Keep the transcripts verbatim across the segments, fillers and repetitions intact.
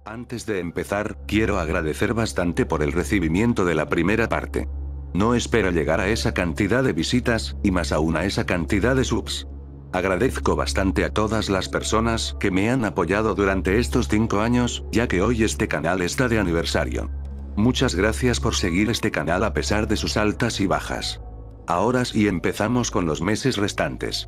Antes de empezar, quiero agradecer bastante por el recibimiento de la primera parte. No espero llegar a esa cantidad de visitas, y más aún a esa cantidad de subs. Agradezco bastante a todas las personas que me han apoyado durante estos cinco años, ya que hoy este canal está de aniversario. Muchas gracias por seguir este canal a pesar de sus altas y bajas. Ahora sí empezamos con los meses restantes.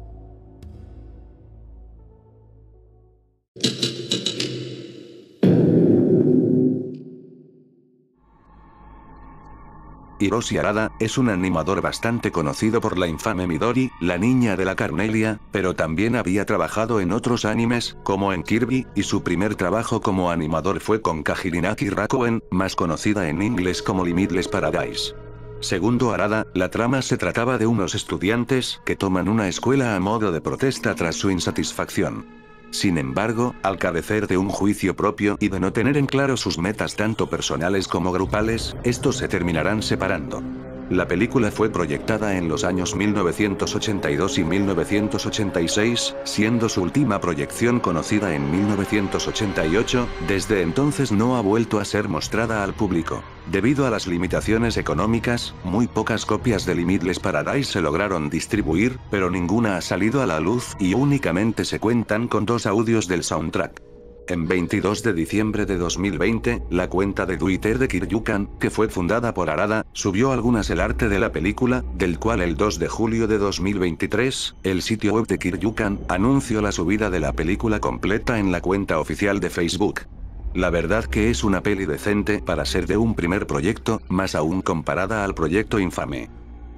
Hiroshi Arada es un animador bastante conocido por la infame Midori, la niña de la Carnelia, pero también había trabajado en otros animes, como en Kirby, y su primer trabajo como animador fue con Kajirinaki Rakuen, más conocida en inglés como Limitless Paradise. Segundo Arada, la trama se trataba de unos estudiantes que toman una escuela a modo de protesta tras su insatisfacción. Sin embargo, al carecer de un juicio propio y de no tener en claro sus metas tanto personales como grupales, estos se terminarán separando. La película fue proyectada en los años mil novecientos ochenta y dos y mil novecientos ochenta y seis, siendo su última proyección conocida en mil novecientos ochenta y ocho, desde entonces no ha vuelto a ser mostrada al público. Debido a las limitaciones económicas, muy pocas copias de Limitless Paradise se lograron distribuir, pero ninguna ha salido a la luz y únicamente se cuentan con dos audios del soundtrack. En veintidós de diciembre de dos mil veinte, la cuenta de Twitter de Kiryukan, que fue fundada por Arada, subió algunas el arte de la película, del cual el dos de julio de dos mil veintitrés, el sitio web de Kiryukan anunció la subida de la película completa en la cuenta oficial de Facebook. La verdad que es una peli decente para ser de un primer proyecto, más aún comparada al proyecto infame.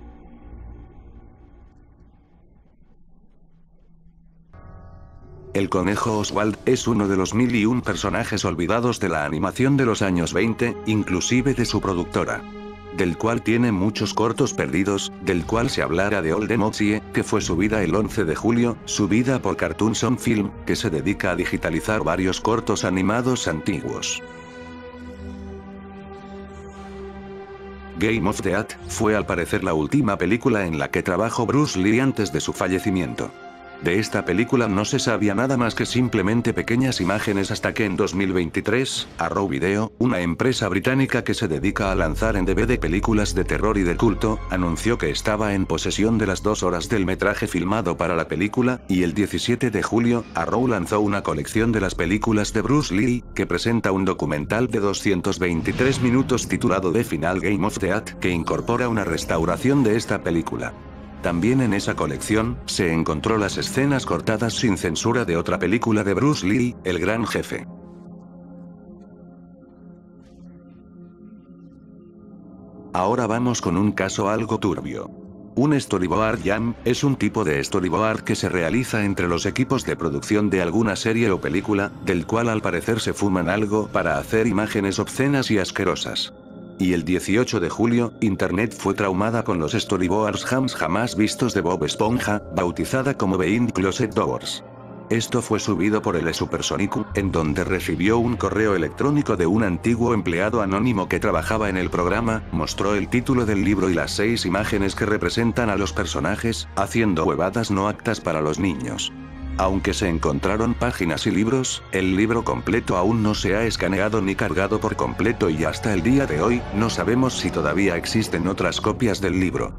El conejo Oswald es uno de los mil y un personajes olvidados de la animación de los años veinte, inclusive de su productora. Del cual tiene muchos cortos perdidos, del cual se hablará de Old Emoji, que fue subida el once de julio, subida por Cartoons on Film, que se dedica a digitalizar varios cortos animados antiguos. Game of Death fue al parecer la última película en la que trabajó Bruce Lee antes de su fallecimiento. De esta película no se sabía nada más que simplemente pequeñas imágenes hasta que en dos mil veintitrés, Arrow Video, una empresa británica que se dedica a lanzar en D V D películas de terror y de culto, anunció que estaba en posesión de las dos horas del metraje filmado para la película, y el diecisiete de julio, Arrow lanzó una colección de las películas de Bruce Lee, que presenta un documental de doscientos veintitrés minutos titulado The Final Game of Death, que incorpora una restauración de esta película. También en esa colección, se encontró las escenas cortadas sin censura de otra película de Bruce Lee, El Gran Jefe. Ahora vamos con un caso algo turbio. Un storyboard jam es un tipo de storyboard que se realiza entre los equipos de producción de alguna serie o película, del cual al parecer se fuman algo para hacer imágenes obscenas y asquerosas. Y el dieciocho de julio, Internet fue traumada con los storyboards jams jamás vistos de Bob Esponja, bautizada como Behind Closet Doors. Esto fue subido por el Supersonicu, en donde recibió un correo electrónico de un antiguo empleado anónimo que trabajaba en el programa, mostró el título del libro y las seis imágenes que representan a los personajes, haciendo huevadas no aptas para los niños. Aunque se encontraron páginas y libros, el libro completo aún no se ha escaneado ni cargado por completo y hasta el día de hoy, no sabemos si todavía existen otras copias del libro.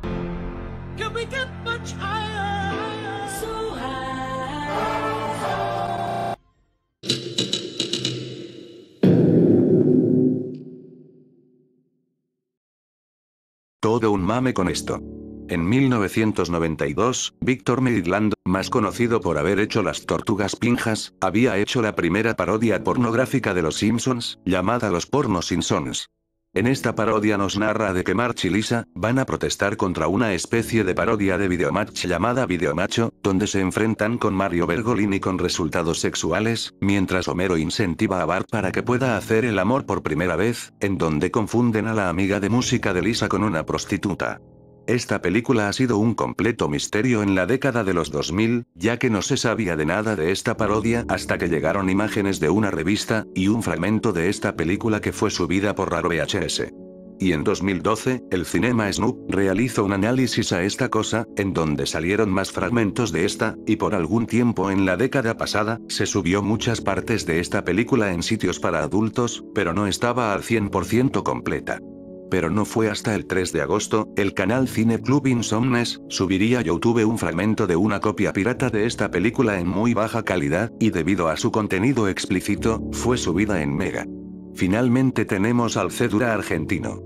Todo un mame con esto. En mil novecientos noventa y dos, Victor Maitland, más conocido por haber hecho Las Tortugas Pinjas, había hecho la primera parodia pornográfica de Los Simpsons, llamada Los Porno Simpsons. En esta parodia nos narra de que Marge y Lisa van a protestar contra una especie de parodia de Videomatch llamada Videomacho, donde se enfrentan con Mario Bergolini con resultados sexuales, mientras Homero incentiva a Bart para que pueda hacer el amor por primera vez, en donde confunden a la amiga de música de Lisa con una prostituta. Esta película ha sido un completo misterio en la década de los dos mil, ya que no se sabía de nada de esta parodia hasta que llegaron imágenes de una revista, y un fragmento de esta película que fue subida por Raro V H S. Y en dos mil doce, el Cinema Snoop realizó un análisis a esta cosa, en donde salieron más fragmentos de esta, y por algún tiempo en la década pasada, se subió muchas partes de esta película en sitios para adultos, pero no estaba al cien por ciento completa. Pero no fue hasta el tres de agosto, el canal Cine Club Insomnes subiría a YouTube un fragmento de una copia pirata de esta película en muy baja calidad, y debido a su contenido explícito, fue subida en Mega. Finalmente tenemos al Cédula argentino.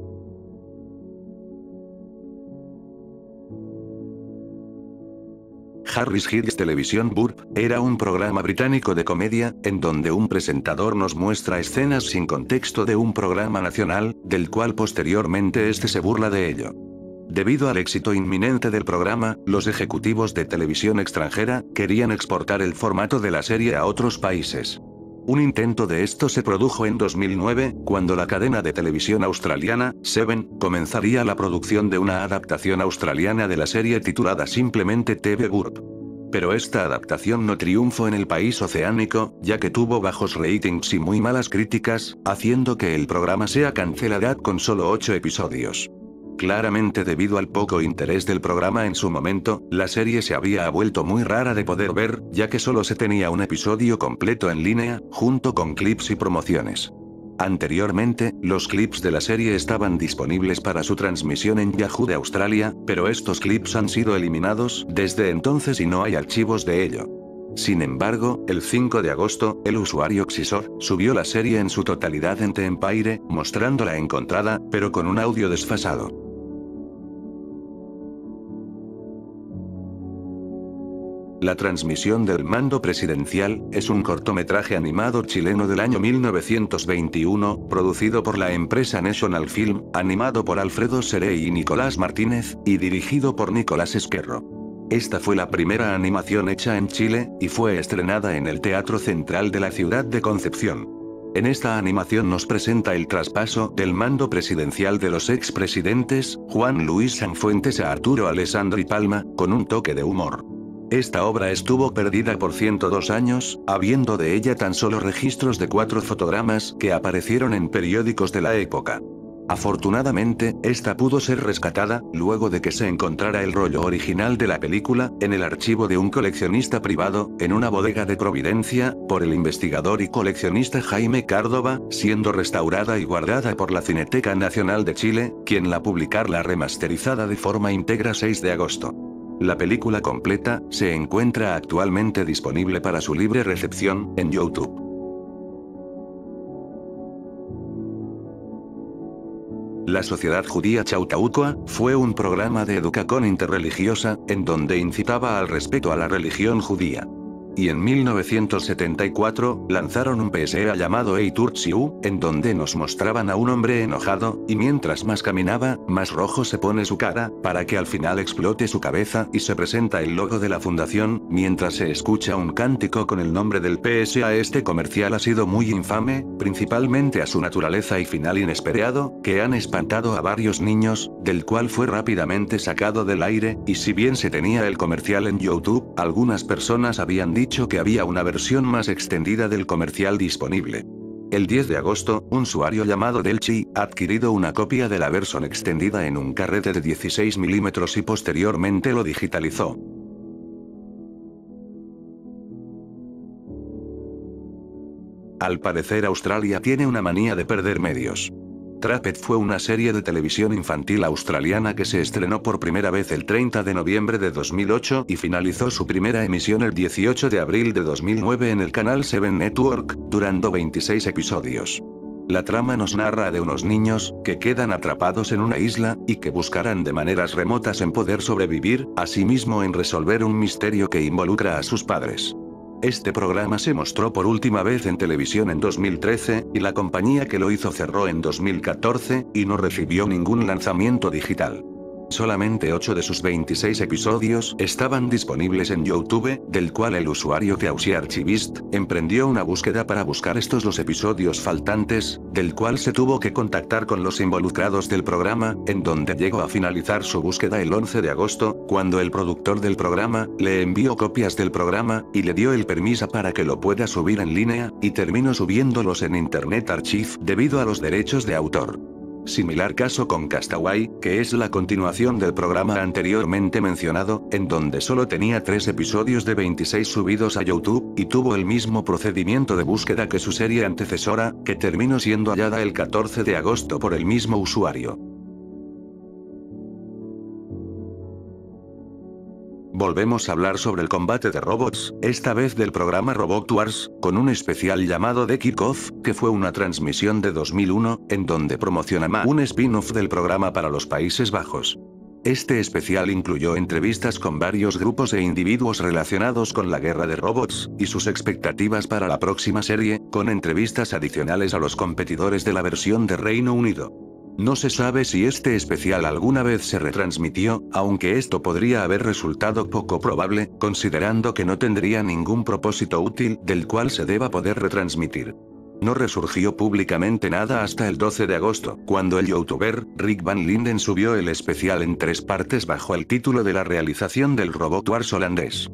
Harris Hits Television Burp era un programa británico de comedia, en donde un presentador nos muestra escenas sin contexto de un programa nacional, del cual posteriormente este se burla de ello. Debido al éxito inminente del programa, los ejecutivos de televisión extranjera querían exportar el formato de la serie a otros países. Un intento de esto se produjo en dos mil nueve, cuando la cadena de televisión australiana, Seven, comenzaría la producción de una adaptación australiana de la serie titulada simplemente T V Burp. Pero esta adaptación no triunfó en el país oceánico, ya que tuvo bajos ratings y muy malas críticas, haciendo que el programa sea cancelado con solo ocho episodios. Claramente debido al poco interés del programa en su momento, la serie se había vuelto muy rara de poder ver, ya que solo se tenía un episodio completo en línea, junto con clips y promociones. Anteriormente, los clips de la serie estaban disponibles para su transmisión en Yahoo de Australia, pero estos clips han sido eliminados desde entonces y no hay archivos de ello. Sin embargo, el cinco de agosto, el usuario Xisor subió la serie en su totalidad en The Empire, mostrándola encontrada, pero con un audio desfasado. La transmisión del mando presidencial es un cortometraje animado chileno del año mil novecientos veintiuno, producido por la empresa National Film, animado por Alfredo Serey y Nicolás Martínez, y dirigido por Nicolás Esquerro. Esta fue la primera animación hecha en Chile, y fue estrenada en el Teatro Central de la ciudad de Concepción. En esta animación nos presenta el traspaso del mando presidencial de los expresidentes, Juan Luis Sanfuentes a Arturo Alessandri Palma, con un toque de humor. Esta obra estuvo perdida por ciento dos años, habiendo de ella tan solo registros de cuatro fotogramas que aparecieron en periódicos de la época. Afortunadamente, esta pudo ser rescatada, luego de que se encontrara el rollo original de la película, en el archivo de un coleccionista privado, en una bodega de Providencia, por el investigador y coleccionista Jaime Cárdoba, siendo restaurada y guardada por la Cineteca Nacional de Chile, quien la publicarla remasterizada de forma íntegra seis de agosto. La película completa se encuentra actualmente disponible para su libre recepción en YouTube. La Sociedad Judía Chautauqua fue un programa de educación interreligiosa, en donde incitaba al respeto a la religión judía. Y en mil novecientos setenta y cuatro, lanzaron un P S A llamado Eitur Tsiu, en donde nos mostraban a un hombre enojado, y mientras más caminaba, más rojo se pone su cara, para que al final explote su cabeza y se presenta el logo de la fundación, mientras se escucha un cántico con el nombre del P S A. Este comercial ha sido muy infame, principalmente a su naturaleza y final inesperado, que han espantado a varios niños, del cual fue rápidamente sacado del aire, y si bien se tenía el comercial en YouTube, algunas personas habían dicho dicho que había una versión más extendida del comercial disponible. El diez de agosto, un usuario llamado Delchi ha adquirido una copia de la versión extendida en un carrete de dieciséis milímetros y posteriormente lo digitalizó. Al parecer Australia tiene una manía de perder medios. Trapped fue una serie de televisión infantil australiana que se estrenó por primera vez el treinta de noviembre de dos mil ocho y finalizó su primera emisión el dieciocho de abril de dos mil nueve en el canal Seven Network, durando veintiséis episodios. La trama nos narra de unos niños que quedan atrapados en una isla y que buscarán de maneras remotas en poder sobrevivir, asimismo en resolver un misterio que involucra a sus padres. Este programa se mostró por última vez en televisión en dos mil trece, y la compañía que lo hizo cerró en dos mil catorce, y no recibió ningún lanzamiento digital. Solamente ocho de sus veintiséis episodios estaban disponibles en YouTube, del cual el usuario The Archivist emprendió una búsqueda para buscar estos los episodios faltantes, del cual se tuvo que contactar con los involucrados del programa, en donde llegó a finalizar su búsqueda el once de agosto, cuando el productor del programa le envió copias del programa y le dio el permiso para que lo pueda subir en línea, y terminó subiéndolos en Internet Archive debido a los derechos de autor. Similar caso con Castaway, que es la continuación del programa anteriormente mencionado, en donde solo tenía tres episodios de veintiséis subidos a YouTube, y tuvo el mismo procedimiento de búsqueda que su serie antecesora, que terminó siendo hallada el catorce de agosto por el mismo usuario. Volvemos a hablar sobre el combate de robots, esta vez del programa Robot Wars, con un especial llamado The Kickoff, que fue una transmisión de dos mil uno, en donde promocionaba un spin-off del programa para los Países Bajos. Este especial incluyó entrevistas con varios grupos e individuos relacionados con la guerra de robots, y sus expectativas para la próxima serie, con entrevistas adicionales a los competidores de la versión de Reino Unido. No se sabe si este especial alguna vez se retransmitió, aunque esto podría haber resultado poco probable, considerando que no tendría ningún propósito útil del cual se deba poder retransmitir. No resurgió públicamente nada hasta el doce de agosto, cuando el youtuber Rick Van Linden subió el especial en tres partes bajo el título de la realización del Robot Wars holandés.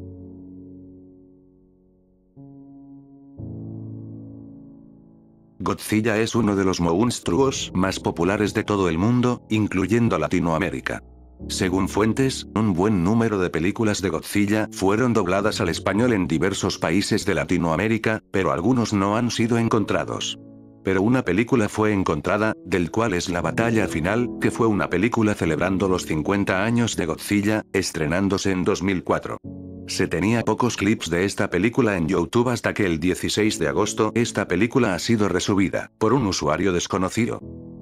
Godzilla es uno de los monstruos más populares de todo el mundo, incluyendo Latinoamérica. Según fuentes, un buen número de películas de Godzilla fueron dobladas al español en diversos países de Latinoamérica, pero algunos no han sido encontrados. Pero una película fue encontrada, del cual es La Batalla Final, que fue una película celebrando los cincuenta años de Godzilla, estrenándose en dos mil cuatro. Se tenía pocos clips de esta película en YouTube hasta que el dieciséis de agosto esta película ha sido resubida, por un usuario desconocido.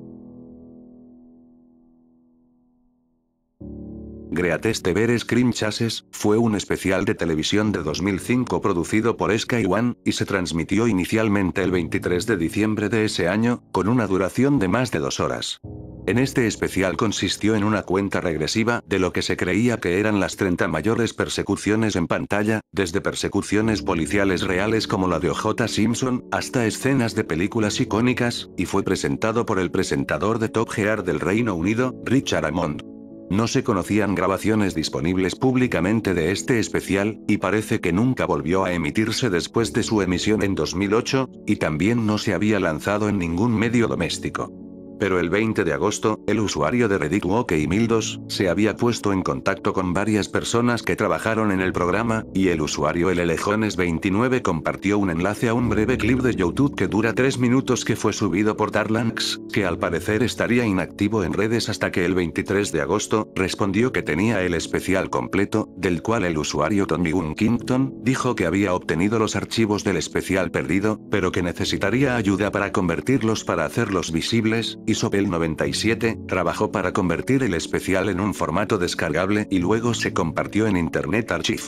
Greatest Ever Scream Chases fue un especial de televisión de dos mil cinco producido por Sky One, y se transmitió inicialmente el veintitrés de diciembre de ese año, con una duración de más de dos horas. En este especial consistió en una cuenta regresiva de lo que se creía que eran las treinta mayores persecuciones en pantalla, desde persecuciones policiales reales como la de O J Simpson, hasta escenas de películas icónicas, y fue presentado por el presentador de Top Gear del Reino Unido, Richard Hammond. No se conocían grabaciones disponibles públicamente de este especial, y parece que nunca volvió a emitirse después de su emisión en dos mil ocho, y también no se había lanzado en ningún medio doméstico. Pero el veinte de agosto, el usuario de Reddit Wokey1002, se había puesto en contacto con varias personas que trabajaron en el programa, y el usuario el Lejones veintinueve compartió un enlace a un breve clip de YouTube que dura tres minutos que fue subido por Darlanx, que al parecer estaría inactivo en redes hasta que el veintitrés de agosto, respondió que tenía el especial completo, del cual el usuario Tommy Gunkington dijo que había obtenido los archivos del especial perdido, pero que necesitaría ayuda para convertirlos para hacerlos visibles. Isopel noventa y siete, trabajó para convertir el especial en un formato descargable y luego se compartió en Internet Archive.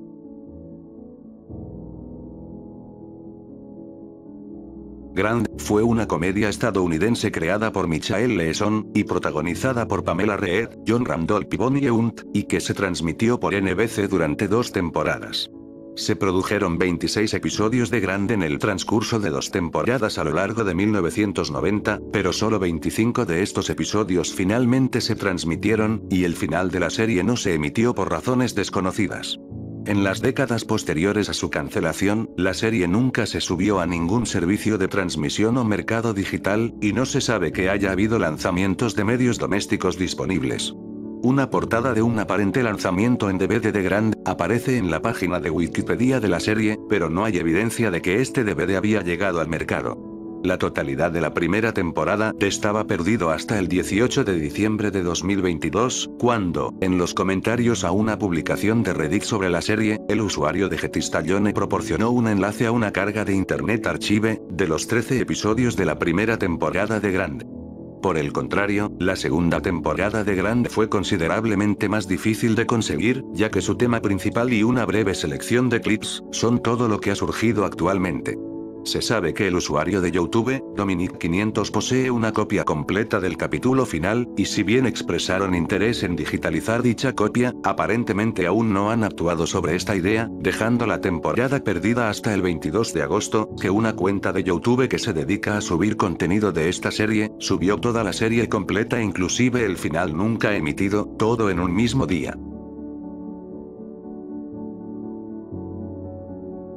Grand fue una comedia estadounidense creada por Michael Leeson, y protagonizada por Pamela Reed, John Randolph y Bonnie Hunt, y que se transmitió por N B C durante dos temporadas. Se produjeron veintiséis episodios de Grand en el transcurso de dos temporadas a lo largo de mil novecientos noventa, pero solo veinticinco de estos episodios finalmente se transmitieron, y el final de la serie no se emitió por razones desconocidas. En las décadas posteriores a su cancelación, la serie nunca se subió a ningún servicio de transmisión o mercado digital, y no se sabe que haya habido lanzamientos de medios domésticos disponibles. Una portada de un aparente lanzamiento en D V D de Grand aparece en la página de Wikipedia de la serie, pero no hay evidencia de que este D V D había llegado al mercado. La totalidad de la primera temporada estaba perdido hasta el dieciocho de diciembre de dos mil veintidós, cuando, en los comentarios a una publicación de Reddit sobre la serie, el usuario de Getistallone proporcionó un enlace a una carga de Internet Archive, de los trece episodios de la primera temporada de Grand. Por el contrario, la segunda temporada de Grand fue considerablemente más difícil de conseguir, ya que su tema principal y una breve selección de clips son todo lo que ha surgido actualmente. Se sabe que el usuario de YouTube, Dominic quinientos posee una copia completa del capítulo final, y si bien expresaron interés en digitalizar dicha copia, aparentemente aún no han actuado sobre esta idea, dejando la temporada perdida hasta el veintidós de agosto, que una cuenta de YouTube que se dedica a subir contenido de esta serie, subió toda la serie completa inclusive el final nunca emitido, todo en un mismo día.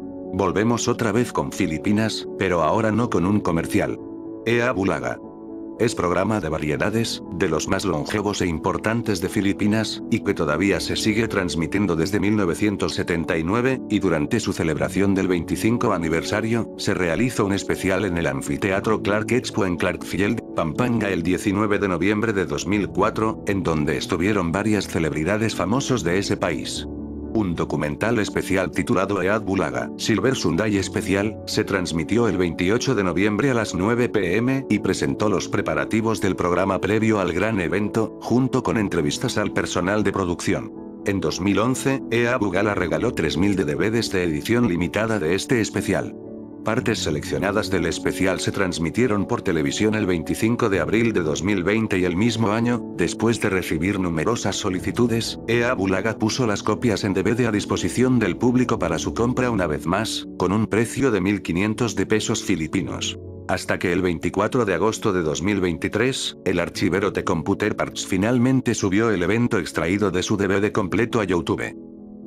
Volvemos otra vez con Filipinas, pero ahora no con un comercial. Ea Bulaga. Es programa de variedades, de los más longevos e importantes de Filipinas, y que todavía se sigue transmitiendo desde mil novecientos setenta y nueve, y durante su celebración del veinticinco aniversario, se realiza un especial en el Anfiteatro Clark Expo en Clarkfield, Pampanga el diecinueve de noviembre de dos mil cuatro, en donde estuvieron varias celebridades famosos de ese país. Un documental especial titulado Eat Bulaga, Silver Sunday Special, se transmitió el veintiocho de noviembre a las nueve pe eme, y presentó los preparativos del programa previo al gran evento, junto con entrevistas al personal de producción. En dos mil once, Eat Bulaga regaló tres mil de D V Ds de edición limitada de este especial. Partes seleccionadas del especial se transmitieron por televisión el veinticinco de abril de dos mil veinte y el mismo año, después de recibir numerosas solicitudes, Eat Bulaga puso las copias en D V D a disposición del público para su compra una vez más, con un precio de mil quinientos de pesos filipinos. Hasta que el veinticuatro de agosto de dos mil veintitrés, el archivero de Computer Parts finalmente subió el evento extraído de su D V D completo a YouTube.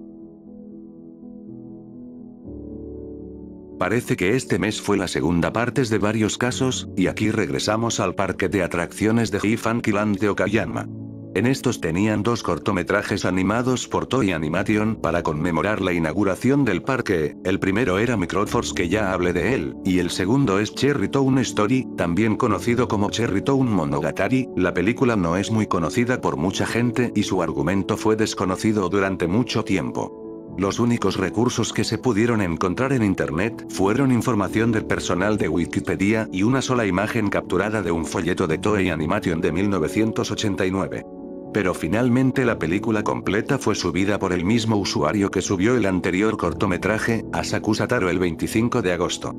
Parece que este mes fue la segunda parte de varios casos, y aquí regresamos al parque de atracciones de Funkyland de Okayama. En estos tenían dos cortometrajes animados por Toei Animation para conmemorar la inauguración del parque. El primero era Microforce, que ya hablé de él, y el segundo es Cherry Town Story, también conocido como Cherry Town Monogatari. La película no es muy conocida por mucha gente y su argumento fue desconocido durante mucho tiempo. Los únicos recursos que se pudieron encontrar en internet fueron información del personal de Wikipedia y una sola imagen capturada de un folleto de Toei Animation de mil novecientos ochenta y nueve. Pero finalmente la película completa fue subida por el mismo usuario que subió el anterior cortometraje, Asakusa Taro, el veinticinco de agosto.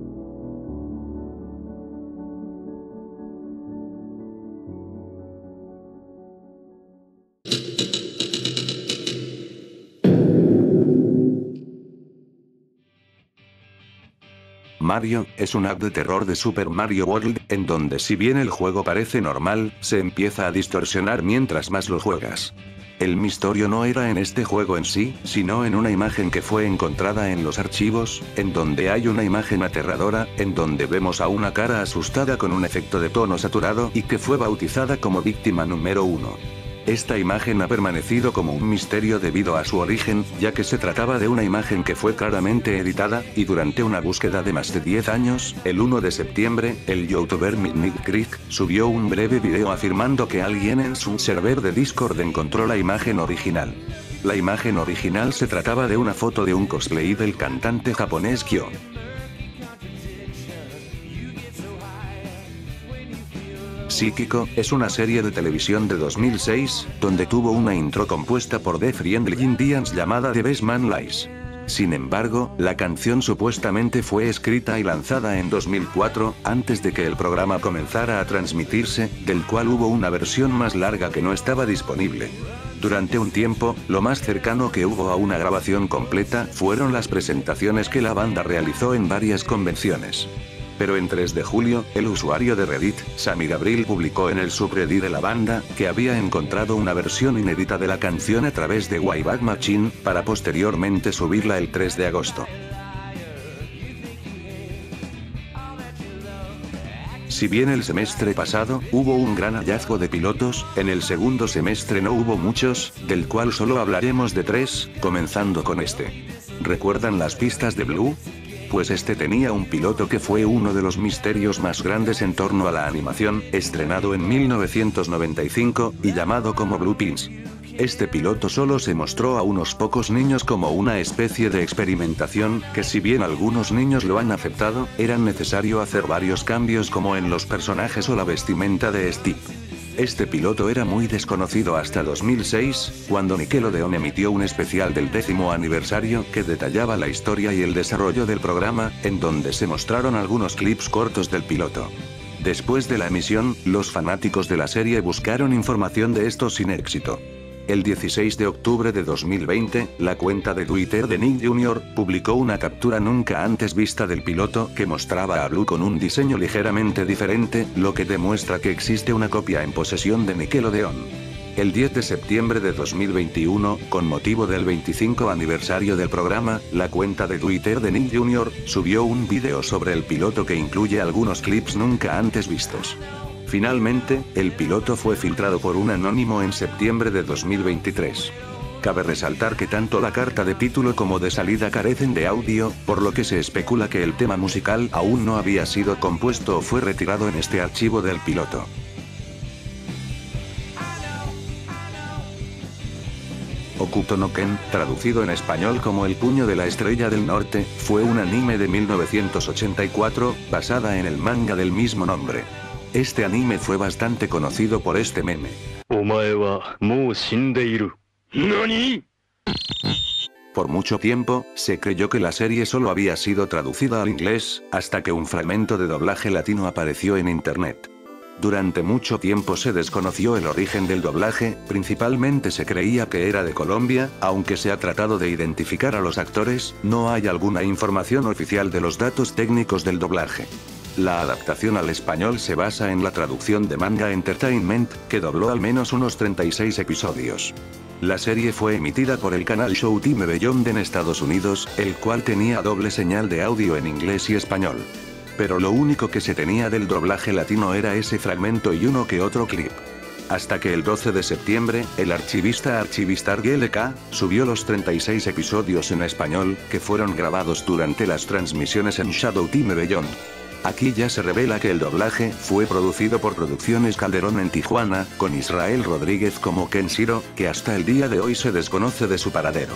Mario, es un app de terror de Super Mario World, en donde si bien el juego parece normal, se empieza a distorsionar mientras más lo juegas. El misterio no era en este juego en sí, sino en una imagen que fue encontrada en los archivos, en donde hay una imagen aterradora, en donde vemos a una cara asustada con un efecto de tono saturado y que fue bautizada como víctima número uno. Esta imagen ha permanecido como un misterio debido a su origen, ya que se trataba de una imagen que fue claramente editada, y durante una búsqueda de más de diez años, el uno de septiembre, el youtuber Midnight Creek subió un breve video afirmando que alguien en su server de Discord encontró la imagen original. La imagen original se trataba de una foto de un cosplay del cantante japonés Kyo. Psíquico, es una serie de televisión de dos mil seis, donde tuvo una intro compuesta por The Friendly Indians llamada The Best Man Lies. Sin embargo, la canción supuestamente fue escrita y lanzada en dos mil cuatro, antes de que el programa comenzara a transmitirse, del cual hubo una versión más larga que no estaba disponible. Durante un tiempo, lo más cercano que hubo a una grabación completa fueron las presentaciones que la banda realizó en varias convenciones. Pero en tres de julio, el usuario de Reddit, Sammy Gabriel, publicó en el subreddit de la banda, que había encontrado una versión inédita de la canción a través de Wayback Machine, para posteriormente subirla el tres de agosto. Si bien el semestre pasado, hubo un gran hallazgo de pilotos, en el segundo semestre no hubo muchos, del cual solo hablaremos de tres, comenzando con este. ¿Recuerdan las pistas de Blue? Pues este tenía un piloto que fue uno de los misterios más grandes en torno a la animación, estrenado en mil novecientos noventa y cinco, y llamado como Blue Pins. Este piloto solo se mostró a unos pocos niños como una especie de experimentación, que si bien algunos niños lo han aceptado, era necesario hacer varios cambios como en los personajes o la vestimenta de Steve. Este piloto era muy desconocido hasta dos mil seis, cuando Nickelodeon emitió un especial del décimo aniversario que detallaba la historia y el desarrollo del programa, en donde se mostraron algunos clips cortos del piloto. Después de la emisión, los fanáticos de la serie buscaron información de esto sin éxito. El dieciséis de octubre de dos mil veinte, la cuenta de Twitter de Nick junior publicó una captura nunca antes vista del piloto que mostraba a Blue con un diseño ligeramente diferente, lo que demuestra que existe una copia en posesión de Nickelodeon. El diez de septiembre de dos mil veintiuno, con motivo del veinticinco aniversario del programa, la cuenta de Twitter de Nick junior subió un video sobre el piloto que incluye algunos clips nunca antes vistos. Finalmente, el piloto fue filtrado por un anónimo en septiembre de dos mil veintitrés. Cabe resaltar que tanto la carta de título como de salida carecen de audio, por lo que se especula que el tema musical aún no había sido compuesto o fue retirado en este archivo del piloto. Hokuto no Ken, traducido en español como El puño de la estrella del norte, fue un anime de mil novecientos ochenta y cuatro, basada en el manga del mismo nombre. Este anime fue bastante conocido por este meme. Omae wa mou shindeiru. ¿Nani? Por mucho tiempo, se creyó que la serie solo había sido traducida al inglés, hasta que un fragmento de doblaje latino apareció en internet. Durante mucho tiempo se desconoció el origen del doblaje, principalmente se creía que era de Colombia, aunque se ha tratado de identificar a los actores, no hay alguna información oficial de los datos técnicos del doblaje. La adaptación al español se basa en la traducción de Manga Entertainment, que dobló al menos unos treinta y seis episodios. La serie fue emitida por el canal Showtime Beyond en Estados Unidos, el cual tenía doble señal de audio en inglés y español. Pero lo único que se tenía del doblaje latino era ese fragmento y uno que otro clip. Hasta que el doce de septiembre, el archivista Archivistar G L K, subió los treinta y seis episodios en español, que fueron grabados durante las transmisiones en Showtime Beyond. Aquí ya se revela que el doblaje fue producido por Producciones Calderón en Tijuana, con Israel Rodríguez como Kenshiro, que hasta el día de hoy se desconoce de su paradero.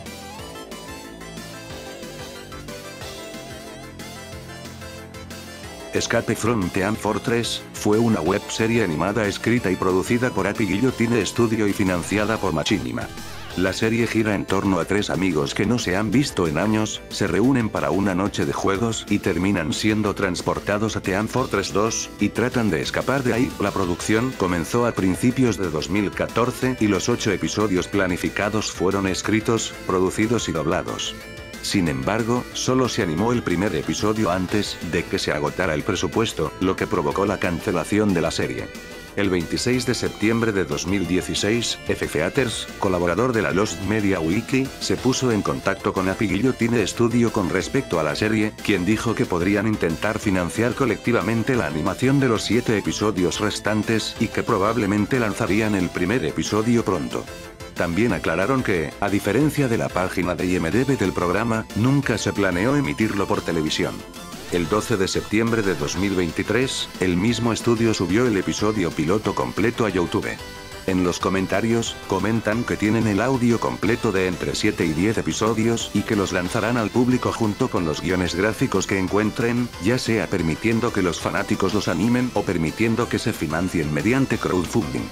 Escape from Team Fortress fue una webserie animada escrita y producida por Happy Guillotine Studio y financiada por Machinima. La serie gira en torno a tres amigos que no se han visto en años, se reúnen para una noche de juegos y terminan siendo transportados a Team Fortress dos, y tratan de escapar de ahí. La producción comenzó a principios de dos mil catorce y los ocho episodios planificados fueron escritos, producidos y doblados. Sin embargo, solo se animó el primer episodio antes de que se agotara el presupuesto, lo que provocó la cancelación de la serie. El veintiséis de septiembre de dos mil dieciséis, F-Featers, colaborador de la Lost Media Wiki, se puso en contacto con Happy Guillotine Studio con respecto a la serie, quien dijo que podrían intentar financiar colectivamente la animación de los siete episodios restantes, y que probablemente lanzarían el primer episodio pronto. También aclararon que, a diferencia de la página de I M D B del programa, nunca se planeó emitirlo por televisión. El doce de septiembre de dos mil veintitrés, el mismo estudio subió el episodio piloto completo a YouTube. En los comentarios, comentan que tienen el audio completo de entre siete y diez episodios y que los lanzarán al público junto con los guiones gráficos que encuentren, ya sea permitiendo que los fanáticos los animen o permitiendo que se financien mediante crowdfunding.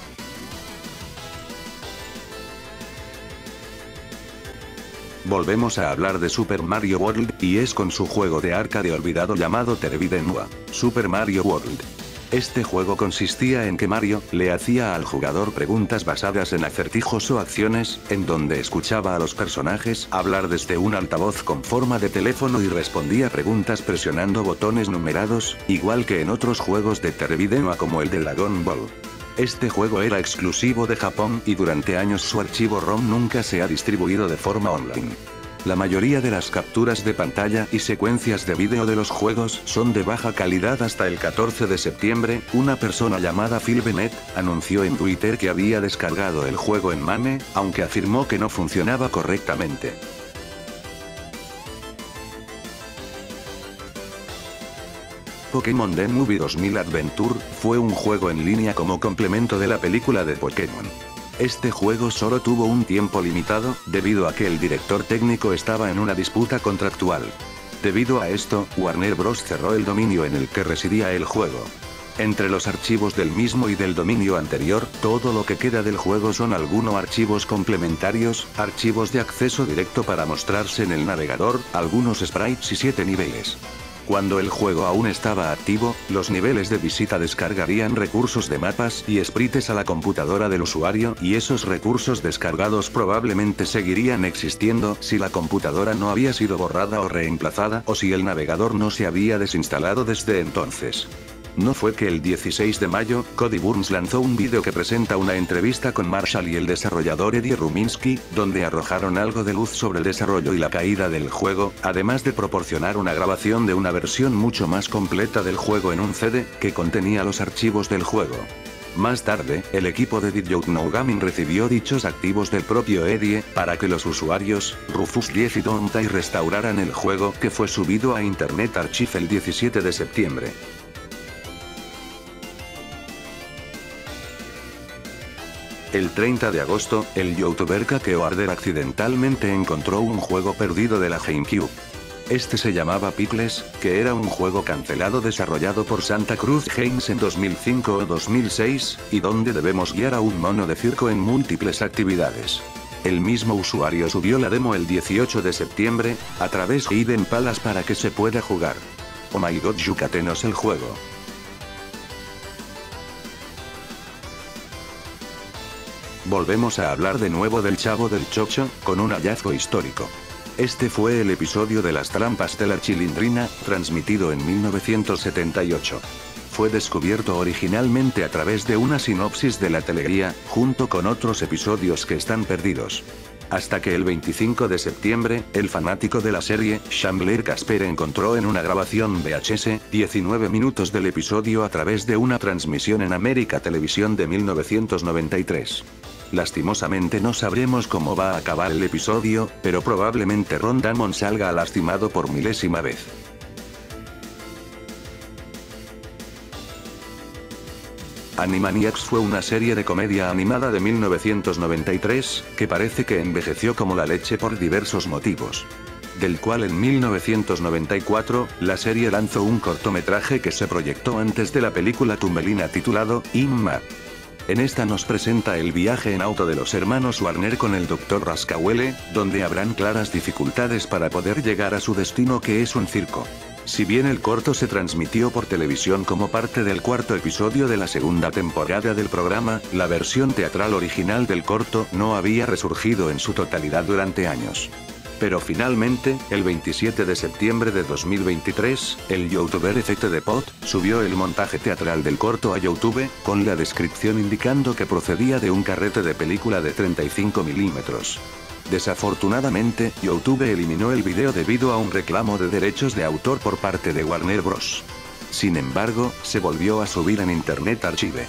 Volvemos a hablar de Super Mario World, y es con su juego de arcade olvidado llamado Tervidenua, Super Mario World. Este juego consistía en que Mario le hacía al jugador preguntas basadas en acertijos o acciones, en donde escuchaba a los personajes hablar desde un altavoz con forma de teléfono y respondía preguntas presionando botones numerados, igual que en otros juegos de Tervidenua como el de Dragon Ball. Este juego era exclusivo de Japón y durante años su archivo ROM nunca se ha distribuido de forma online. La mayoría de las capturas de pantalla y secuencias de vídeo de los juegos son de baja calidad. Hasta el catorce de septiembre, una persona llamada Phil Bennett anunció en Twitter que había descargado el juego en MAME, aunque afirmó que no funcionaba correctamente. Pokémon The Movie dos mil Adventure fue un juego en línea como complemento de la película de Pokémon. Este juego solo tuvo un tiempo limitado, debido a que el director técnico estaba en una disputa contractual. Debido a esto, Warner Bros. Cerró el dominio en el que residía el juego. Entre los archivos del mismo y del dominio anterior, todo lo que queda del juego son algunos archivos complementarios, archivos de acceso directo para mostrarse en el navegador, algunos sprites y siete niveles. Cuando el juego aún estaba activo, los niveles de visita descargarían recursos de mapas y sprites a la computadora del usuario, y esos recursos descargados probablemente seguirían existiendo si la computadora no había sido borrada o reemplazada, o si el navegador no se había desinstalado desde entonces. No fue que el dieciséis de mayo, Cody Burns lanzó un vídeo que presenta una entrevista con Marshall y el desarrollador Eddie Ruminsky, donde arrojaron algo de luz sobre el desarrollo y la caída del juego, además de proporcionar una grabación de una versión mucho más completa del juego en un C D, que contenía los archivos del juego. Más tarde, el equipo de Did You Know Gaming recibió dichos activos del propio Eddie, para que los usuarios, Rufus diez y Dante restauraran el juego, que fue subido a Internet Archive el diecisiete de septiembre. El treinta de agosto, el youtuber Kakeoarder accidentalmente encontró un juego perdido de la GameCube. Este se llamaba Pickles, que era un juego cancelado desarrollado por Santa Cruz Games en dos mil cinco o dos mil seis, y donde debemos guiar a un mono de circo en múltiples actividades. El mismo usuario subió la demo el dieciocho de septiembre, a través de Hidden Palace para que se pueda jugar. Oh my god, yucatenos el juego. Volvemos a hablar de nuevo del Chavo del Chocho, con un hallazgo histórico. Este fue el episodio de las trampas de la Chilindrina, transmitido en mil novecientos setenta y ocho. Fue descubierto originalmente a través de una sinopsis de la teleguía, junto con otros episodios que están perdidos. Hasta que el veinticinco de septiembre, el fanático de la serie, Chandler Casper encontró en una grabación V H S, diecinueve minutos del episodio a través de una transmisión en América Televisión de mil novecientos noventa y tres. Lastimosamente no sabremos cómo va a acabar el episodio, pero probablemente Ron Damon salga lastimado por milésima vez. Animaniacs fue una serie de comedia animada de mil novecientos noventa y tres, que parece que envejeció como la leche por diversos motivos. Del cual en mil novecientos noventa y cuatro, la serie lanzó un cortometraje que se proyectó antes de la película tumbelina titulado Imma. En esta nos presenta el viaje en auto de los hermanos Warner con el doctor Rascahuele, donde habrán claras dificultades para poder llegar a su destino, que es un circo. Si bien el corto se transmitió por televisión como parte del cuarto episodio de la segunda temporada del programa, la versión teatral original del corto no había resurgido en su totalidad durante años. Pero finalmente, el veintisiete de septiembre de dos mil veintitrés, el youtuber Effect the Pot subió el montaje teatral del corto a YouTube, con la descripción indicando que procedía de un carrete de película de treinta y cinco milímetros. Desafortunadamente, YouTube eliminó el video debido a un reclamo de derechos de autor por parte de Warner Bros. Sin embargo, se volvió a subir en Internet Archive.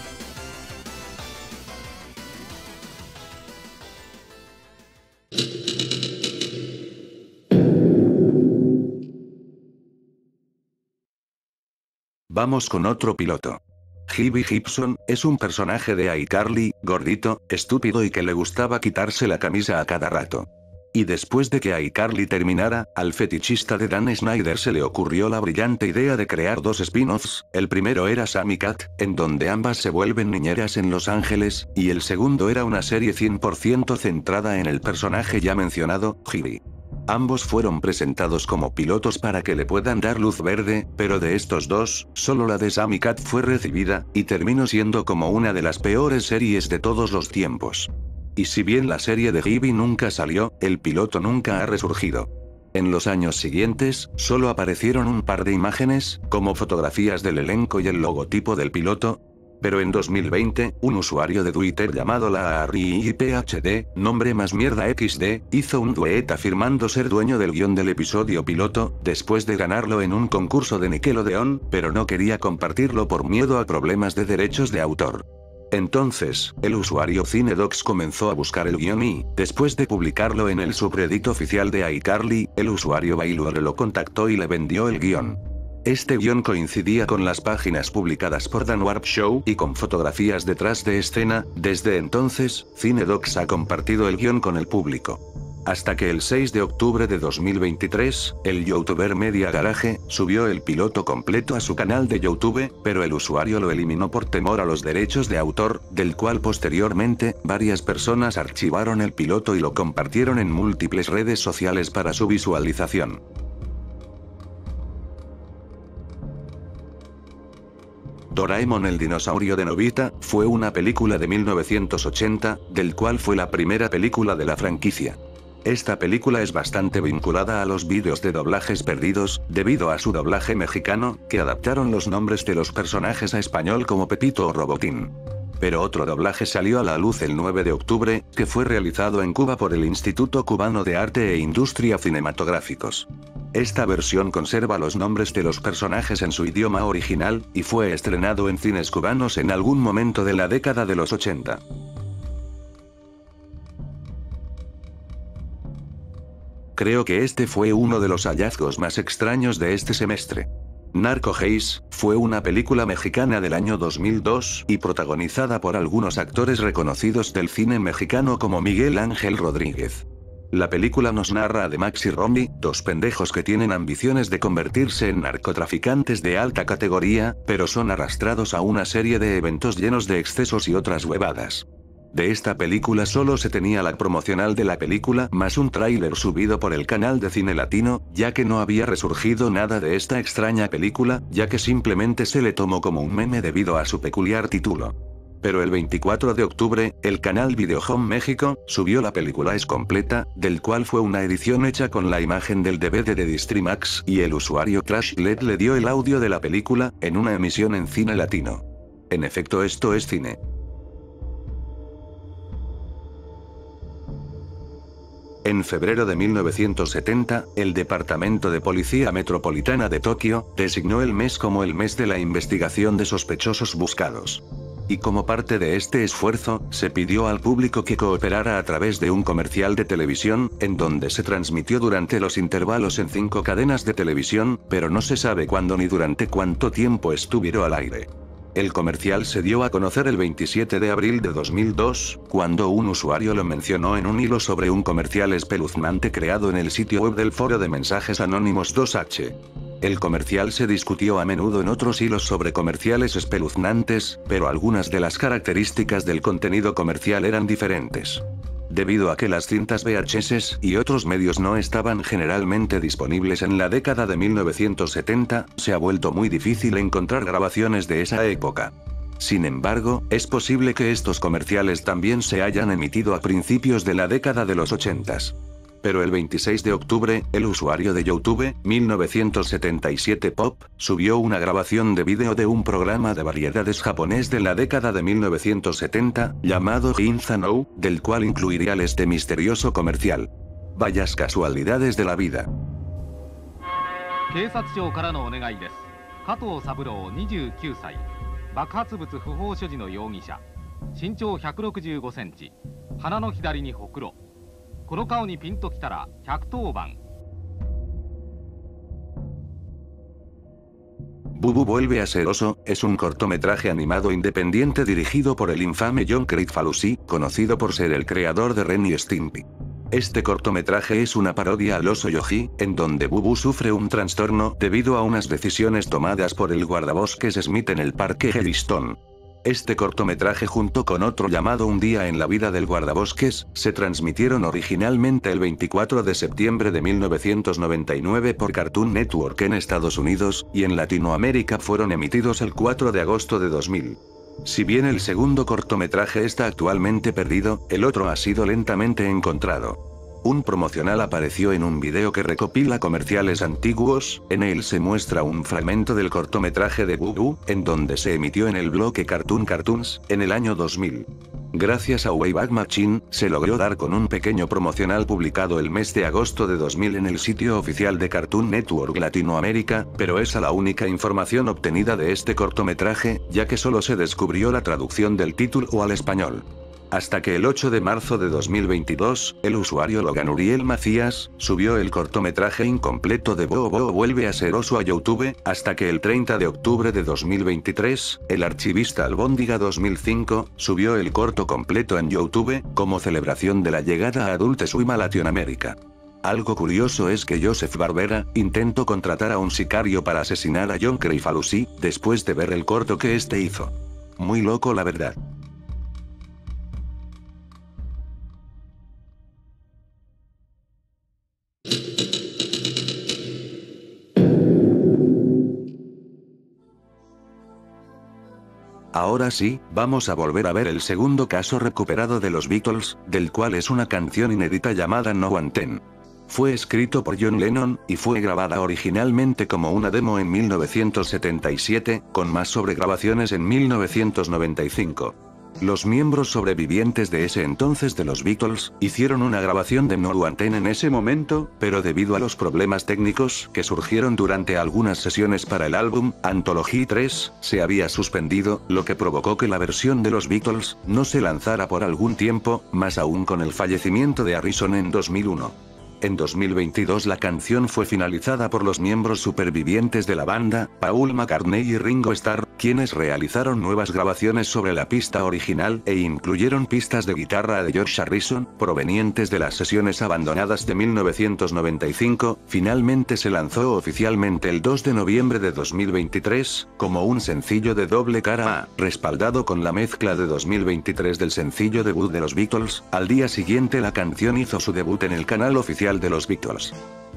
Vamos con otro piloto. Hibby Gibson es un personaje de iCarly, gordito, estúpido y que le gustaba quitarse la camisa a cada rato. Y después de que iCarly terminara, al fetichista de Dan Snyder se le ocurrió la brillante idea de crear dos spin-offs. El primero era Sammy Cat, en donde ambas se vuelven niñeras en Los Ángeles, y el segundo era una serie cien por ciento centrada en el personaje ya mencionado, Hibby. Ambos fueron presentados como pilotos para que le puedan dar luz verde, pero de estos dos, solo la de Sammy Cat fue recibida, y terminó siendo como una de las peores series de todos los tiempos. Y si bien la serie de Hibby nunca salió, el piloto nunca ha resurgido. En los años siguientes, solo aparecieron un par de imágenes, como fotografías del elenco y el logotipo del piloto. Pero en dos mil veinte, un usuario de Twitter llamado LarryPhD, nombre más mierda equis de, hizo un tweet afirmando ser dueño del guión del episodio piloto, después de ganarlo en un concurso de Nickelodeon, pero no quería compartirlo por miedo a problemas de derechos de autor. Entonces, el usuario Cinedox comenzó a buscar el guión y, después de publicarlo en el subreddit oficial de iCarly, el usuario Baylor lo contactó y le vendió el guión. Este guión coincidía con las páginas publicadas por Dan Warp Show y con fotografías detrás de escena. Desde entonces, Cinedox ha compartido el guión con el público. Hasta que el seis de octubre de dos mil veintitrés, el youtuber Media Garage subió el piloto completo a su canal de YouTube, pero el usuario lo eliminó por temor a los derechos de autor, del cual posteriormente, varias personas archivaron el piloto y lo compartieron en múltiples redes sociales para su visualización. Doraemon el dinosaurio de Nobita, fue una película de mil novecientos ochenta, del cual fue la primera película de la franquicia. Esta película es bastante vinculada a los vídeos de doblajes perdidos, debido a su doblaje mexicano, que adaptaron los nombres de los personajes a español como Pepito o Robotín. Pero otro doblaje salió a la luz el nueve de octubre, que fue realizado en Cuba por el Instituto Cubano de Arte e Industria Cinematográficos. Esta versión conserva los nombres de los personajes en su idioma original, y fue estrenado en cines cubanos en algún momento de la década de los ochenta. Creo que este fue uno de los hallazgos más extraños de este semestre. Narco Ace fue una película mexicana del año dos mil dos y protagonizada por algunos actores reconocidos del cine mexicano como Miguel Ángel Rodríguez. La película nos narra de Max y Romy, dos pendejos que tienen ambiciones de convertirse en narcotraficantes de alta categoría, pero son arrastrados a una serie de eventos llenos de excesos y otras huevadas. De esta película solo se tenía la promocional de la película más un tráiler subido por el canal de Cine Latino, ya que no había resurgido nada de esta extraña película, ya que simplemente se le tomó como un meme debido a su peculiar título. Pero el veinticuatro de octubre, el canal Video Home México subió la película es completa, del cual fue una edición hecha con la imagen del D V D de Distrimax, y el usuario Crash L E D le dio el audio de la película, en una emisión en Cine Latino. En efecto, esto es cine. En febrero de mil novecientos setenta, el Departamento de Policía Metropolitana de Tokio designó el mes como el mes de la investigación de sospechosos buscados. Y como parte de este esfuerzo, se pidió al público que cooperara a través de un comercial de televisión, en donde se transmitió durante los intervalos en cinco cadenas de televisión, pero no se sabe cuándo ni durante cuánto tiempo estuvieron al aire. El comercial se dio a conocer el veintisiete de abril de dos mil dos, cuando un usuario lo mencionó en un hilo sobre un comercial espeluznante creado en el sitio web del foro de mensajes anónimos dos H. El comercial se discutió a menudo en otros hilos sobre comerciales espeluznantes, pero algunas de las características del contenido comercial eran diferentes. Debido a que las cintas V H S y otros medios no estaban generalmente disponibles en la década de mil novecientos setenta, se ha vuelto muy difícil encontrar grabaciones de esa época. Sin embargo, es posible que estos comerciales también se hayan emitido a principios de la década de los ochentas. Pero el veintiséis de octubre, el usuario de YouTube, mil novecientos setenta y siete Pop, subió una grabación de vídeo de un programa de variedades japonés de la década de mil novecientos setenta, llamado Ginza No, del cual incluiría este misterioso comercial. Vayas casualidades de la vida. 警察庁からのお願いです。加藤三郎にじゅうきゅうさい、爆発物不法所持の容疑者、身長ひゃくろくじゅうごセンチ、鼻の左にほくろ。この顔にピンときたらひゃくとおばん。 Bubu vuelve a ser oso, es un cortometraje animado independiente dirigido por el infame John Kricfalusi, conocido por ser el creador de Ren y Stimpy. Este cortometraje es una parodia al oso Yogi, en donde Bubu sufre un trastorno debido a unas decisiones tomadas por el guardabosques Smith en el parque Yellowstone. Este cortometraje junto con otro llamado Un día en la vida del guardabosques, se transmitieron originalmente el veinticuatro de septiembre de mil novecientos noventa y nueve por Cartoon Network en Estados Unidos, y en Latinoamérica fueron emitidos el cuatro de agosto de dos mil. Si bien el segundo cortometraje está actualmente perdido, el otro ha sido lentamente encontrado. Un promocional apareció en un video que recopila comerciales antiguos, en él se muestra un fragmento del cortometraje de Bubu, en donde se emitió en el bloque Cartoon Cartoons, en el año dos mil. Gracias a Wayback Machine, se logró dar con un pequeño promocional publicado el mes de agosto de dos mil en el sitio oficial de Cartoon Network Latinoamérica, pero esa la única información obtenida de este cortometraje, ya que solo se descubrió la traducción del título al español. Hasta que el ocho de marzo de dos mil veintidós, el usuario Logan Uriel Macías, subió el cortometraje incompleto de Bobo vuelve a ser oso a YouTube, hasta que el treinta de octubre de dos mil veintitrés, el archivista Albóndiga dos mil cinco, subió el corto completo en YouTube, como celebración de la llegada a Adult Swim a Latinoamérica. Algo curioso es que Joseph Barbera intentó contratar a un sicario para asesinar a John Kricfalusi, después de ver el corto que este hizo. Muy loco la verdad. Ahora sí, vamos a volver a ver el segundo caso recuperado de los Beatles, del cual es una canción inédita llamada No One Ten. Fue escrito por John Lennon, y fue grabada originalmente como una demo en mil novecientos setenta y siete, con más sobregrabaciones en mil novecientos noventa y cinco. Los miembros sobrevivientes de ese entonces de los Beatles, hicieron una grabación de No One Ten en ese momento, pero debido a los problemas técnicos que surgieron durante algunas sesiones para el álbum, Anthology tres, se había suspendido, lo que provocó que la versión de los Beatles, no se lanzara por algún tiempo, más aún con el fallecimiento de Harrison en dos mil uno. En dos mil veintidós la canción fue finalizada por los miembros supervivientes de la banda, Paul McCartney y Ringo Starr, quienes realizaron nuevas grabaciones sobre la pista original e incluyeron pistas de guitarra de George Harrison, provenientes de las sesiones abandonadas de mil novecientos noventa y cinco. Finalmente se lanzó oficialmente el dos de noviembre de dos mil veintitrés, como un sencillo de doble cara A, respaldado con la mezcla de dos mil veintitrés del sencillo debut de los Beatles. Al día siguiente la canción hizo su debut en el canal oficial de los Beatles.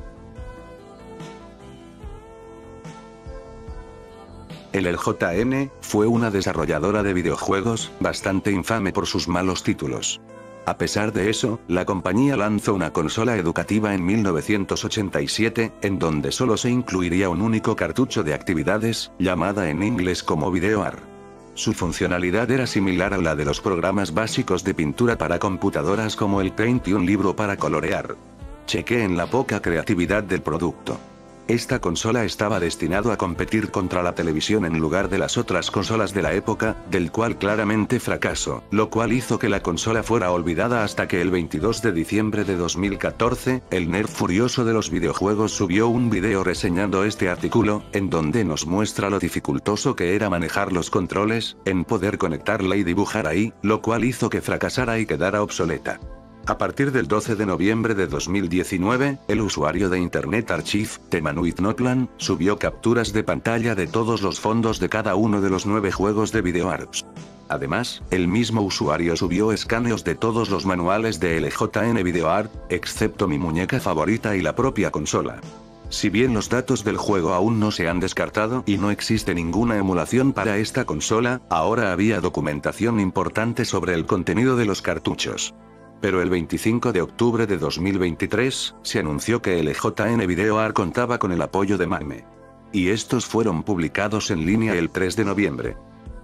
L J N fue una desarrolladora de videojuegos, bastante infame por sus malos títulos. A pesar de eso, la compañía lanzó una consola educativa en mil novecientos ochenta y siete, en donde solo se incluiría un único cartucho de actividades, llamada en inglés como VideoArt. Su funcionalidad era similar a la de los programas básicos de pintura para computadoras como el Paint y un libro para colorear. Chequé en la poca creatividad del producto. Esta consola estaba destinado a competir contra la televisión en lugar de las otras consolas de la época, del cual claramente fracasó, lo cual hizo que la consola fuera olvidada hasta que el veintidós de diciembre de dos mil catorce, el nerd furioso de los videojuegos subió un video reseñando este artículo, en donde nos muestra lo dificultoso que era manejar los controles, en poder conectarla y dibujar ahí, lo cual hizo que fracasara y quedara obsoleta. A partir del doce de noviembre de dos mil diecinueve, el usuario de Internet Archive, Temanuit Notlan, subió capturas de pantalla de todos los fondos de cada uno de los nueve juegos de VideoArt. Además, el mismo usuario subió escaneos de todos los manuales de L J N VideoArt, excepto mi muñeca favorita y la propia consola. Si bien los datos del juego aún no se han descartado y no existe ninguna emulación para esta consola, ahora había documentación importante sobre el contenido de los cartuchos. Pero el veinticinco de octubre de dos mil veintitrés, se anunció que L J N VideoArt contaba con el apoyo de MAME. Y estos fueron publicados en línea el tres de noviembre.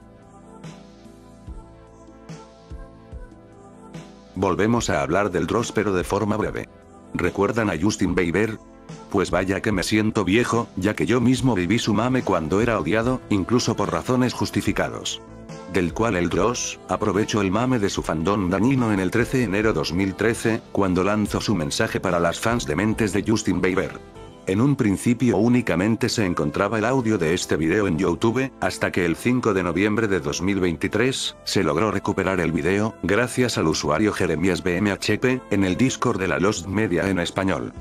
Volvemos a hablar del Dross pero de forma breve. ¿Recuerdan a Justin Bieber? Pues vaya que me siento viejo, ya que yo mismo viví su mame cuando era odiado, incluso por razones justificados. Del cual el Dross aprovechó el mame de su fandom dañino en el trece de enero de dos mil trece, cuando lanzó su mensaje para las fans dementes de Justin Bieber. En un principio únicamente se encontraba el audio de este video en YouTube, hasta que el cinco de noviembre de dos mil veintitrés, se logró recuperar el video, gracias al usuario Jeremías B M H P, en el Discord de la Lost Media en español.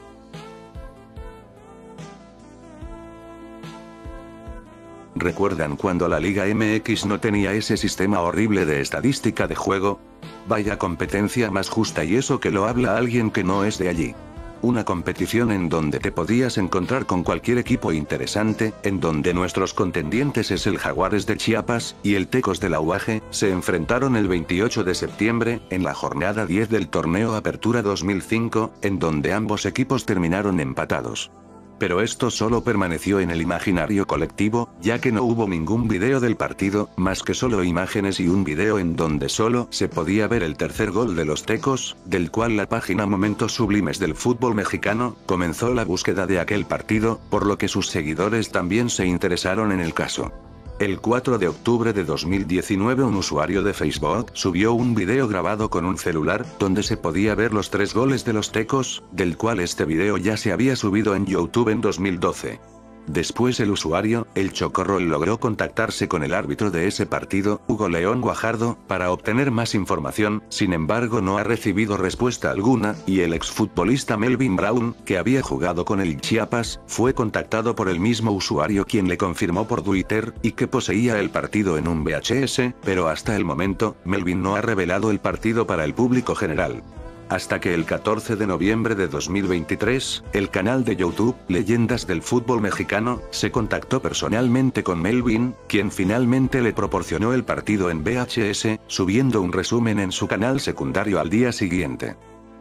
¿Recuerdan cuando la Liga M X no tenía ese sistema horrible de estadística de juego? Vaya competencia más justa, y eso que lo habla alguien que no es de allí. Una competición en donde te podías encontrar con cualquier equipo interesante, en donde nuestros contendientes es el Jaguares de Chiapas, y el Tecos de la U A G, se enfrentaron el veintiocho de septiembre, en la jornada diez del torneo Apertura dos mil cinco, en donde ambos equipos terminaron empatados. Pero esto solo permaneció en el imaginario colectivo, ya que no hubo ningún video del partido, más que solo imágenes y un video en donde solo se podía ver el tercer gol de los Tecos, del cual la página Momentos Sublimes del fútbol mexicano comenzó la búsqueda de aquel partido, por lo que sus seguidores también se interesaron en el caso. El cuatro de octubre de dos mil diecinueve un usuario de Facebook subió un video grabado con un celular, donde se podía ver los tres goles de los Tecos, del cual este video ya se había subido en YouTube en dos mil doce. Después el usuario, el Chocorrol, logró contactarse con el árbitro de ese partido, Hugo León Guajardo, para obtener más información, sin embargo no ha recibido respuesta alguna, y el exfutbolista Melvin Brown, que había jugado con el Chiapas, fue contactado por el mismo usuario, quien le confirmó por Twitter, y que poseía el partido en un V H S, pero hasta el momento, Melvin no ha revelado el partido para el público general. Hasta que el catorce de noviembre de dos mil veintitrés, el canal de YouTube, Leyendas del Fútbol Mexicano, se contactó personalmente con Melvin, quien finalmente le proporcionó el partido en V H S, subiendo un resumen en su canal secundario al día siguiente.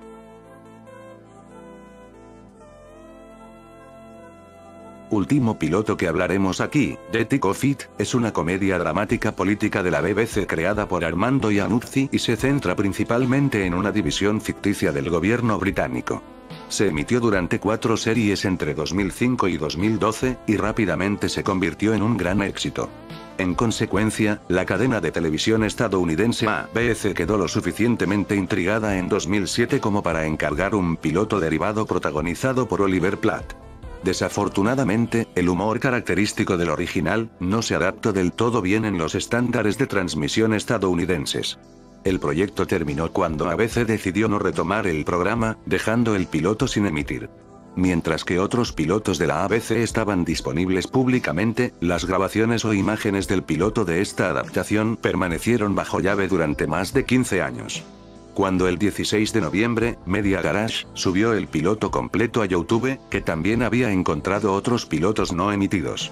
Último piloto que hablaremos aquí, The Thick of It, es una comedia dramática política de la B B C creada por Armando Iannuzzi y se centra principalmente en una división ficticia del gobierno británico. Se emitió durante cuatro series entre dos mil cinco y dos mil doce, y rápidamente se convirtió en un gran éxito. En consecuencia, la cadena de televisión estadounidense A B C quedó lo suficientemente intrigada en dos mil siete como para encargar un piloto derivado protagonizado por Oliver Platt. Desafortunadamente, el humor característico del original no se adaptó del todo bien en los estándares de transmisión estadounidenses. El proyecto terminó cuando A B C decidió no retomar el programa, dejando el piloto sin emitir. Mientras que otros pilotos de la A B C estaban disponibles públicamente, las grabaciones o imágenes del piloto de esta adaptación permanecieron bajo llave durante más de quince años. Cuando el dieciséis de noviembre, Media Garage subió el piloto completo a YouTube, que también había encontrado otros pilotos no emitidos.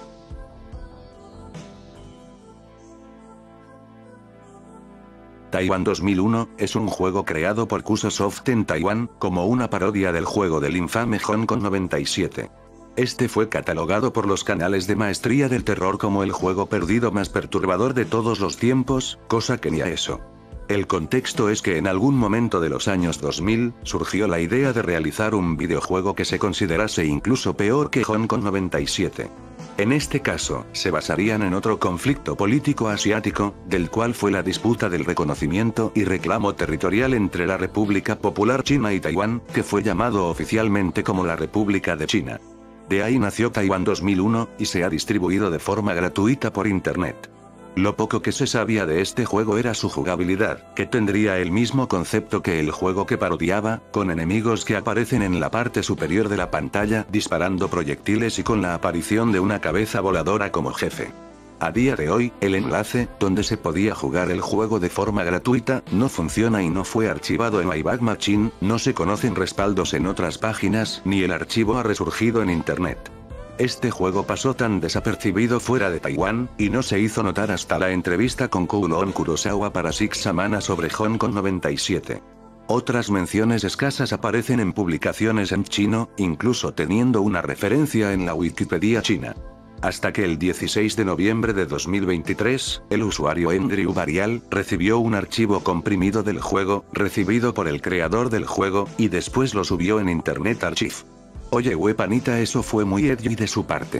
Taiwan dos mil uno, es un juego creado por Cusosoft en Taiwán, como una parodia del juego del infame Hong Kong noventa y siete. Este fue catalogado por los canales de maestría del terror como el juego perdido más perturbador de todos los tiempos, cosa que ni a eso. El contexto es que en algún momento de los años dos mil, surgió la idea de realizar un videojuego que se considerase incluso peor que Hong Kong noventa y siete. En este caso, se basarían en otro conflicto político asiático, del cual fue la disputa del reconocimiento y reclamo territorial entre la República Popular China y Taiwán, que fue llamado oficialmente como la República de China. De ahí nació Taiwan dos mil uno, y se ha distribuido de forma gratuita por internet. Lo poco que se sabía de este juego era su jugabilidad, que tendría el mismo concepto que el juego que parodiaba, con enemigos que aparecen en la parte superior de la pantalla disparando proyectiles y con la aparición de una cabeza voladora como jefe. A día de hoy, el enlace, donde se podía jugar el juego de forma gratuita, no funciona y no fue archivado en Wayback Machine, no se conocen respaldos en otras páginas, ni el archivo ha resurgido en internet. Este juego pasó tan desapercibido fuera de Taiwán, y no se hizo notar hasta la entrevista con Kouloon Kurosawa para Six Samana sobre Hong Kong noventa y siete. Otras menciones escasas aparecen en publicaciones en chino, incluso teniendo una referencia en la Wikipedia china. Hasta que el dieciséis de noviembre de dos mil veintitrés, el usuario Andrew Varial recibió un archivo comprimido del juego, recibido por el creador del juego, y después lo subió en Internet Archive. Oye wepanita, eso fue muy edgy de su parte.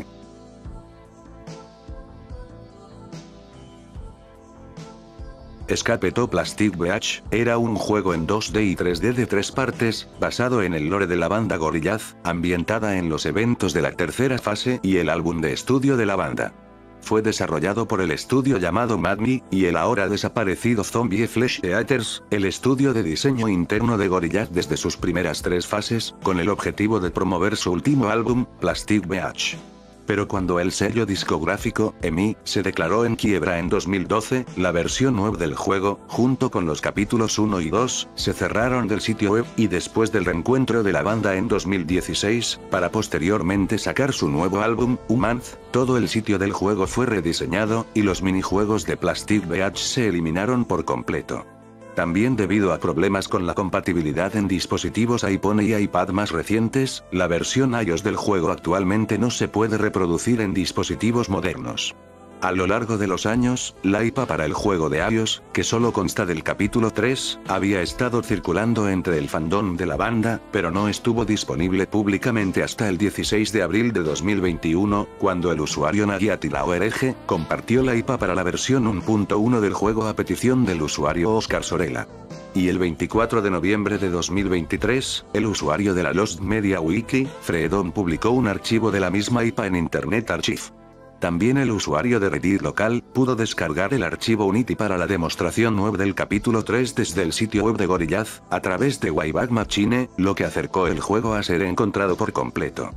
Escape to Plastic Beach era un juego en dos D y tres D de tres partes, basado en el lore de la banda Gorillaz, ambientada en los eventos de la tercera fase y el álbum de estudio de la banda. Fue desarrollado por el estudio llamado Madme, y el ahora desaparecido Zombie Flesh Eaters, el estudio de diseño interno de Gorillaz desde sus primeras tres fases, con el objetivo de promover su último álbum, Plastic Beach. Pero cuando el sello discográfico, E M I, se declaró en quiebra en dos mil doce, la versión web del juego, junto con los capítulos uno y dos, se cerraron del sitio web, y después del reencuentro de la banda en dos mil dieciséis, para posteriormente sacar su nuevo álbum, U-Month, todo el sitio del juego fue rediseñado, y los minijuegos de Plastic Beach se eliminaron por completo. También debido a problemas con la compatibilidad en dispositivos iPhone y iPad más recientes, la versión iOS del juego actualmente no se puede reproducir en dispositivos modernos. A lo largo de los años, la I P A para el juego de iOS, que solo consta del capítulo tres, había estado circulando entre el fandom de la banda, pero no estuvo disponible públicamente hasta el dieciséis de abril de dos mil veintiuno, cuando el usuario Nagiatilaorg compartió la I P A para la versión uno punto uno del juego a petición del usuario Oscar Sorella. Y el veinticuatro de noviembre de dos mil veintitrés, el usuario de la Lost Media Wiki, Freedom, publicó un archivo de la misma I P A en Internet Archive. También el usuario de Reddit local pudo descargar el archivo Unity para la demostración web del capítulo tres desde el sitio web de Gorillaz, a través de Wayback Machine, lo que acercó el juego a ser encontrado por completo.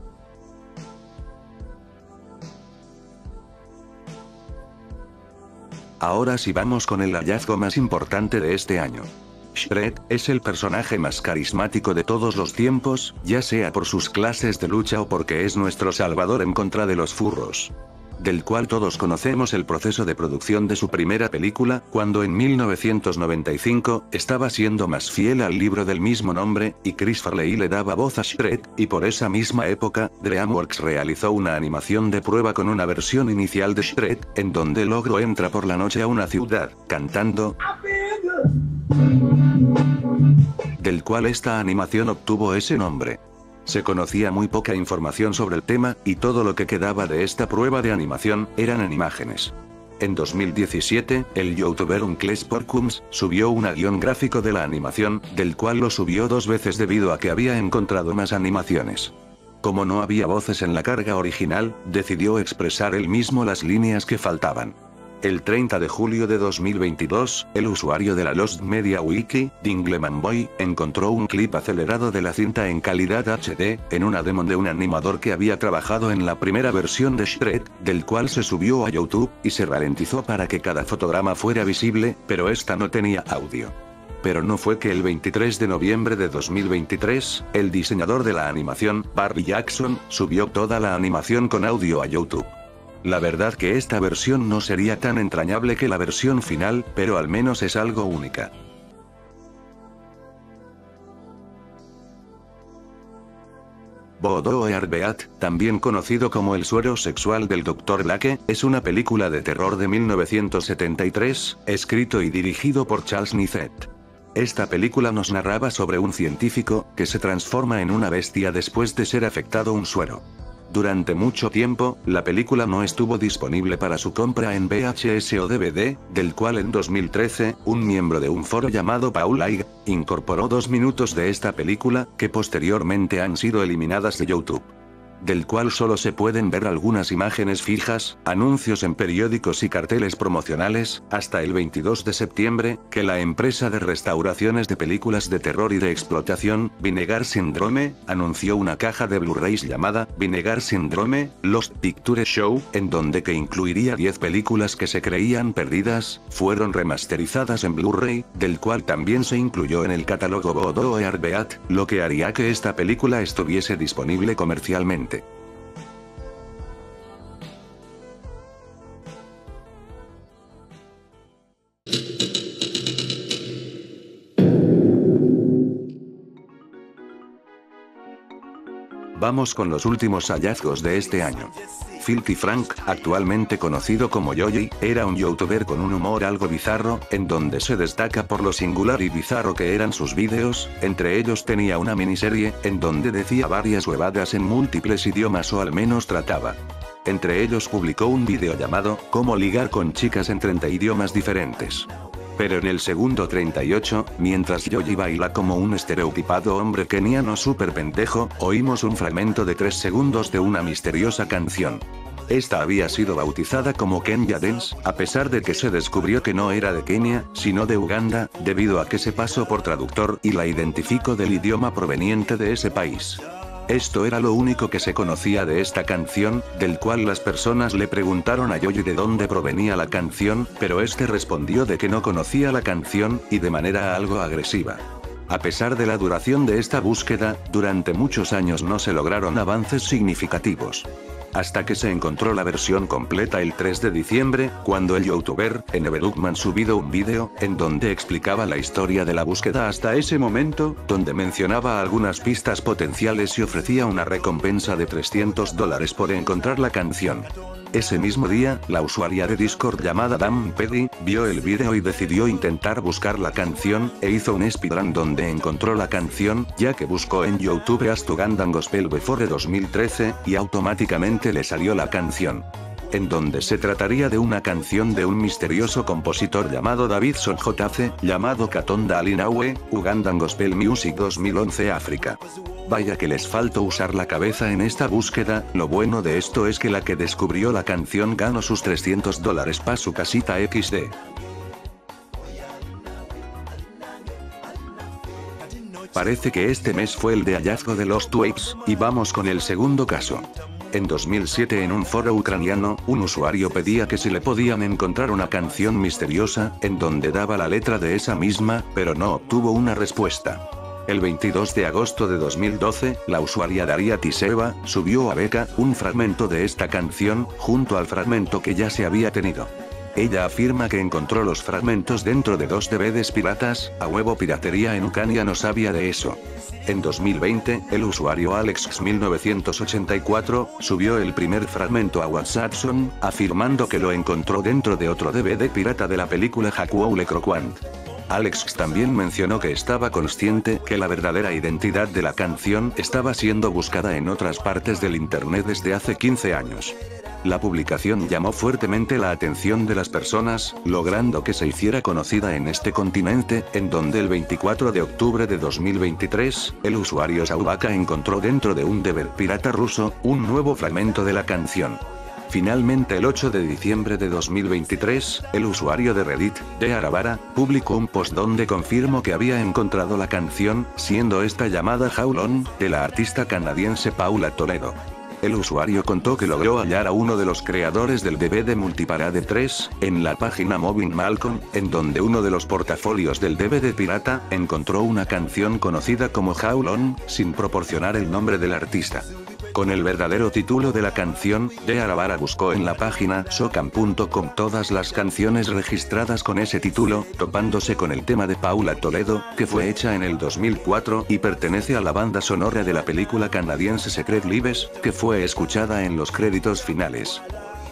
Ahora sí vamos con el hallazgo más importante de este año. Shred es el personaje más carismático de todos los tiempos, ya sea por sus clases de lucha o porque es nuestro salvador en contra de los furros. Del cual todos conocemos el proceso de producción de su primera película, cuando en mil novecientos noventa y cinco, estaba siendo más fiel al libro del mismo nombre, y Chris Farley le daba voz a Shred, y por esa misma época, DreamWorks realizó una animación de prueba con una versión inicial de Shred, en donde el ogro entra por la noche a una ciudad, cantando, del cual esta animación obtuvo ese nombre. Se conocía muy poca información sobre el tema, y todo lo que quedaba de esta prueba de animación, eran imágenes. En dos mil diecisiete, el youtuber Uncles Porkums subió un guión gráfico de la animación, del cual lo subió dos veces debido a que había encontrado más animaciones. Como no había voces en la carga original, decidió expresar él mismo las líneas que faltaban. El treinta de julio de dos mil veintidós, el usuario de la Lost Media Wiki, Dinglemanboy, encontró un clip acelerado de la cinta en calidad H D, en una demo de un animador que había trabajado en la primera versión de Shred, del cual se subió a YouTube, y se ralentizó para que cada fotograma fuera visible, pero esta no tenía audio. Pero no fue que el veintitrés de noviembre de dos mil veintitrés, el diseñador de la animación, Barry Jackson, subió toda la animación con audio a YouTube. La verdad que esta versión no sería tan entrañable que la versión final, pero al menos es algo única. Bodo Earbeat, también conocido como El suero sexual del doctor Lake, es una película de terror de mil novecientos setenta y tres, escrito y dirigido por Charles Nizet. Esta película nos narraba sobre un científico, que se transforma en una bestia después de ser afectado un suero. Durante mucho tiempo, la película no estuvo disponible para su compra en V H S o D V D, del cual en dos mil trece, un miembro de un foro llamado Paul Haig, incorporó dos minutos de esta película, que posteriormente han sido eliminadas de YouTube. Del cual solo se pueden ver algunas imágenes fijas, anuncios en periódicos y carteles promocionales, hasta el veintidós de septiembre, que la empresa de restauraciones de películas de terror y de explotación, Vinegar Syndrome, anunció una caja de Blu-rays llamada Vinegar Syndrome, Lost Picture Show, en donde que incluiría diez películas que se creían perdidas, fueron remasterizadas en Blu-ray, del cual también se incluyó en el catálogo Bodo Earbeat, lo que haría que esta película estuviese disponible comercialmente. Vamos con los últimos hallazgos de este año. Filthy Frank, actualmente conocido como Yoyi, era un youtuber con un humor algo bizarro, en donde se destaca por lo singular y bizarro que eran sus vídeos, entre ellos tenía una miniserie, en donde decía varias huevadas en múltiples idiomas o al menos trataba. Entre ellos publicó un vídeo llamado, Cómo ligar con chicas en treinta idiomas diferentes. Pero en el segundo treinta y ocho, mientras Yoyi baila como un estereotipado hombre keniano súper pendejo, oímos un fragmento de tres segundos de una misteriosa canción. Esta había sido bautizada como Kenya Dance, a pesar de que se descubrió que no era de Kenia, sino de Uganda, debido a que se pasó por traductor y la identificó del idioma proveniente de ese país. Esto era lo único que se conocía de esta canción, del cual las personas le preguntaron a Yoyi de dónde provenía la canción, pero este respondió de que no conocía la canción, y de manera algo agresiva. A pesar de la duración de esta búsqueda, durante muchos años no se lograron avances significativos. Hasta que se encontró la versión completa el tres de diciembre, cuando el youtuber, N B Duckman subido un vídeo, en donde explicaba la historia de la búsqueda hasta ese momento, donde mencionaba algunas pistas potenciales y ofrecía una recompensa de trescientos dólares por encontrar la canción. Ese mismo día, la usuaria de Discord llamada Dampedi, vio el vídeo y decidió intentar buscar la canción, e hizo un speedrun donde encontró la canción, ya que buscó en YouTube As Ugandan Gospel Before dos mil trece, y automáticamente le salió la canción. En donde se trataría de una canción de un misterioso compositor llamado Davidson J C, llamado Katonda Alinawe, Ugandan Gospel Music dos mil once África. Vaya que les faltó usar la cabeza en esta búsqueda, lo bueno de esto es que la que descubrió la canción ganó sus trescientos dólares pa' su casita equis de. Parece que este mes fue el de hallazgo de Lost Waves, y vamos con el segundo caso. En dos mil siete, en un foro ucraniano, un usuario pedía que si le podían encontrar una canción misteriosa, en donde daba la letra de esa misma, pero no obtuvo una respuesta. El veintidós de agosto de dos mil doce, la usuaria Daria Tiseva subió a Beca un fragmento de esta canción, junto al fragmento que ya se había tenido. Ella afirma que encontró los fragmentos dentro de dos D V Ds piratas, a huevo piratería en Ucrania no sabía de eso. En dos mil veinte, el usuario Alex mil novecientos ochenta y cuatro, subió el primer fragmento a WhatsAppson, afirmando que lo encontró dentro de otro D V D pirata de la película Hakuou le Croquant. Alex también mencionó que estaba consciente que la verdadera identidad de la canción estaba siendo buscada en otras partes del internet desde hace quince años. La publicación llamó fuertemente la atención de las personas, logrando que se hiciera conocida en este continente, en donde el veinticuatro de octubre de dos mil veintitrés, el usuario Saubaka encontró dentro de un D V D pirata ruso, un nuevo fragmento de la canción. Finalmente, el ocho de diciembre de dos mil veintitrés, el usuario de Reddit, de Arabara, publicó un post donde confirmó que había encontrado la canción, siendo esta llamada How Long, de la artista canadiense Paula Toledo. El usuario contó que logró hallar a uno de los creadores del D V D Multiparade tres, en la página Moving Malcolm, en donde uno de los portafolios del D V D pirata, encontró una canción conocida como How Long, sin proporcionar el nombre del artista. Con el verdadero título de la canción, de Arabara buscó en la página Socam punto com todas las canciones registradas con ese título, topándose con el tema de Paula Toledo, que fue hecha en el dos mil cuatro y pertenece a la banda sonora de la película canadiense Secret Lives, que fue escuchada en los créditos finales.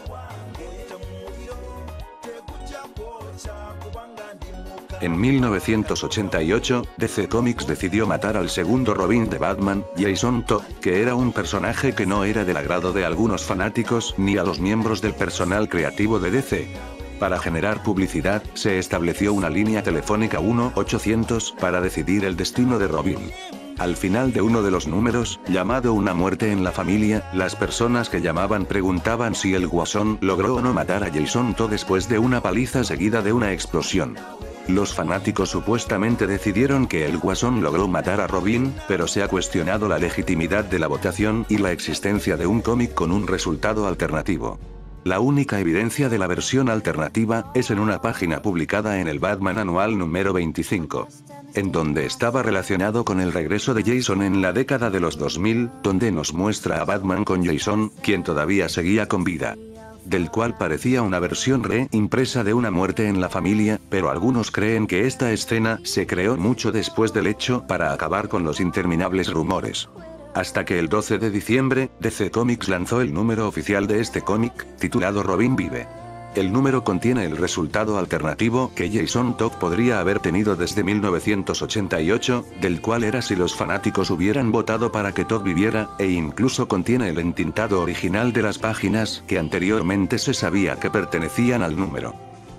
En mil novecientos ochenta y ocho, D C Comics decidió matar al segundo Robin de Batman, Jason Todd, que era un personaje que no era del agrado de algunos fanáticos ni a los miembros del personal creativo de D C. Para generar publicidad, se estableció una línea telefónica uno ochocientos para decidir el destino de Robin. Al final de uno de los números, llamado Una muerte en la familia, las personas que llamaban preguntaban si el Guasón logró o no matar a Jason Todd después de una paliza seguida de una explosión. Los fanáticos supuestamente decidieron que el Guasón logró matar a Robin, pero se ha cuestionado la legitimidad de la votación y la existencia de un cómic con un resultado alternativo. La única evidencia de la versión alternativa es en una página publicada en el Batman Anual número veinticinco. En donde estaba relacionado con el regreso de Jason en la década de los dos mil, donde nos muestra a Batman con Jason, quien todavía seguía con vida. Del cual parecía una versión reimpresa de Una muerte en la familia, pero algunos creen que esta escena se creó mucho después del hecho para acabar con los interminables rumores. Hasta que el doce de diciembre, D C Comics lanzó el número oficial de este cómic, titulado Robin Vive. El número contiene el resultado alternativo que Jason Todd podría haber tenido desde mil novecientos ochenta y ocho, del cual era si los fanáticos hubieran votado para que Todd viviera, e incluso contiene el entintado original de las páginas que anteriormente se sabía que pertenecían al número.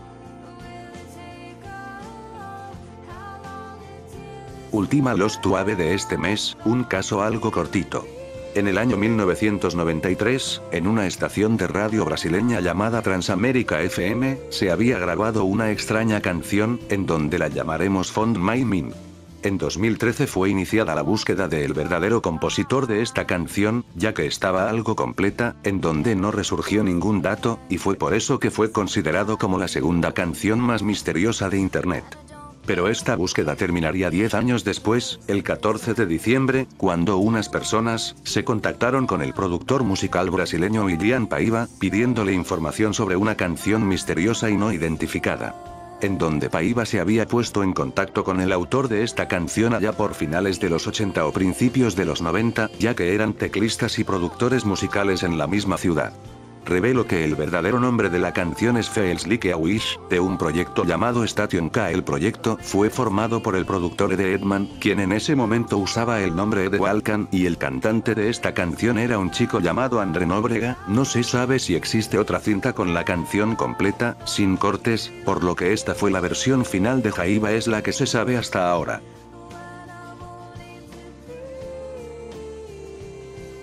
Última Lost Wave de este mes, un caso algo cortito. En el año mil novecientos noventa y tres, en una estación de radio brasileña llamada Transamérica F M, se había grabado una extraña canción, en donde la llamaremos Fond My Min. En dos mil trece fue iniciada la búsqueda del verdadero compositor de esta canción, ya que estaba algo completa, en donde no resurgió ningún dato, y fue por eso que fue considerado como la segunda canción más misteriosa de Internet. Pero esta búsqueda terminaría diez años después, el catorce de diciembre, cuando unas personas se contactaron con el productor musical brasileño William Paiva, pidiéndole información sobre una canción misteriosa y no identificada. En donde Paiva se había puesto en contacto con el autor de esta canción allá por finales de los ochenta o principios de los noventa, ya que eran teclistas y productores musicales en la misma ciudad. Reveló que el verdadero nombre de la canción es Feels Like a Wish, de un proyecto llamado Station K. El proyecto fue formado por el productor Ed Edman, quien en ese momento usaba el nombre Ed Walcan, y el cantante de esta canción era un chico llamado André Nóbrega. No se sabe si existe otra cinta con la canción completa, sin cortes, por lo que esta fue la versión final de Jaiba, es la que se sabe hasta ahora.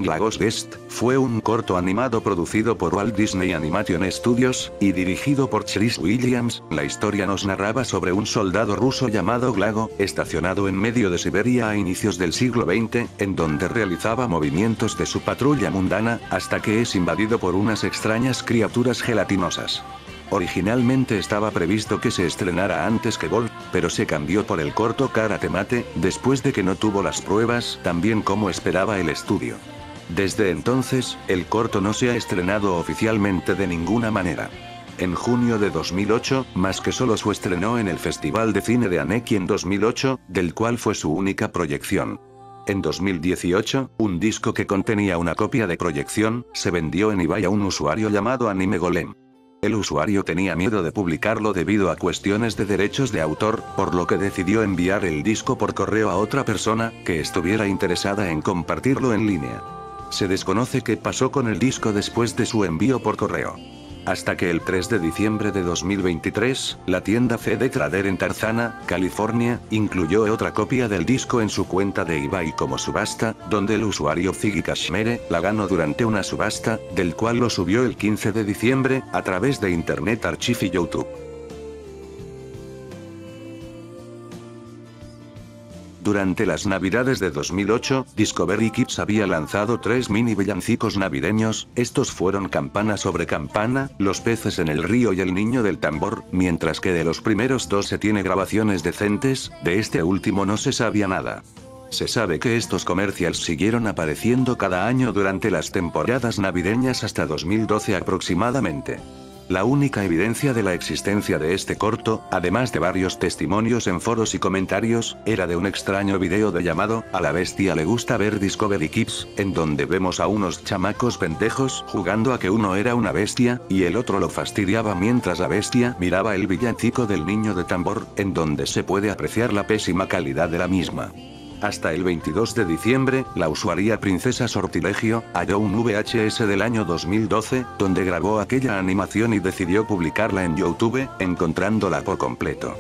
Lagos Guest, fue un corto animado producido por Walt Disney Animation Studios, y dirigido por Chris Williams. La historia nos narraba sobre un soldado ruso llamado Glago, estacionado en medio de Siberia a inicios del siglo veinte, en donde realizaba movimientos de su patrulla mundana, hasta que es invadido por unas extrañas criaturas gelatinosas. Originalmente estaba previsto que se estrenara antes que Vol, pero se cambió por el corto Karate Mate, después de que no tuvo las pruebas tan bien como esperaba el estudio. Desde entonces, el corto no se ha estrenado oficialmente de ninguna manera. En junio de dos mil ocho, más que solo su estrenó en el Festival de Cine de Annecy en dos mil ocho, del cual fue su única proyección. En dos mil dieciocho, un disco que contenía una copia de proyección, se vendió en eBay a un usuario llamado Anime Golem. El usuario tenía miedo de publicarlo debido a cuestiones de derechos de autor, por lo que decidió enviar el disco por correo a otra persona, que estuviera interesada en compartirlo en línea. Se desconoce qué pasó con el disco después de su envío por correo. Hasta que el tres de diciembre de dos mil veintitrés, la tienda C D Trader en Tarzana, California, incluyó otra copia del disco en su cuenta de eBay como subasta, donde el usuario Ziggy Kashmere la ganó durante una subasta, del cual lo subió el quince de diciembre, a través de Internet Archive y YouTube. Durante las navidades de dos mil ocho, Discovery Kids había lanzado tres mini villancicos navideños. Estos fueron Campana sobre Campana, Los peces en el río y El niño del tambor, mientras que de los primeros dos se tiene grabaciones decentes, de este último no se sabía nada. Se sabe que estos comercials siguieron apareciendo cada año durante las temporadas navideñas hasta dos mil doce aproximadamente. La única evidencia de la existencia de este corto, además de varios testimonios en foros y comentarios, era de un extraño video de llamado "A la bestia le gusta ver Discovery Kids", en donde vemos a unos chamacos pendejos jugando a que uno era una bestia, y el otro lo fastidiaba mientras la bestia miraba el villancico del niño de tambor, en donde se puede apreciar la pésima calidad de la misma. Hasta el veintidós de diciembre, la usuaria Princesa Sortilegio halló un V H S del año dos mil doce, donde grabó aquella animación y decidió publicarla en YouTube, encontrándola por completo.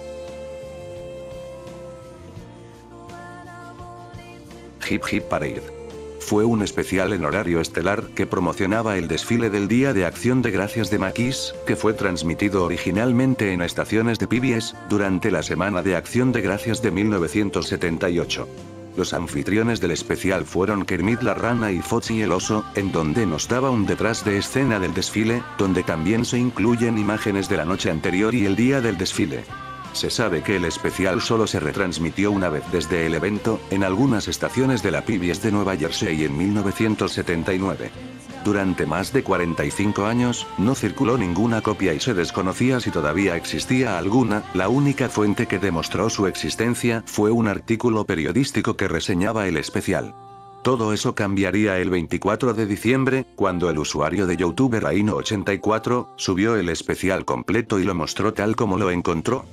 Hip Hip Parade. Fue un especial en horario estelar que promocionaba el desfile del Día de Acción de Gracias de Maquis, que fue transmitido originalmente en estaciones de P B S, durante la Semana de Acción de Gracias de mil novecientos setenta y ocho. Los anfitriones del especial fueron Kermit la rana y Fozzie el oso, en donde nos daba un detrás de escena del desfile, donde también se incluyen imágenes de la noche anterior y el día del desfile. Se sabe que el especial solo se retransmitió una vez desde el evento, en algunas estaciones de la P B S de Nueva Jersey en mil novecientos setenta y nueve. Durante más de cuarenta y cinco años, no circuló ninguna copia y se desconocía si todavía existía alguna. La única fuente que demostró su existencia fue un artículo periodístico que reseñaba el especial. Todo eso cambiaría el veinticuatro de diciembre, cuando el usuario de YouTube Raino ochenta y cuatro subió el especial completo y lo mostró tal como lo encontró.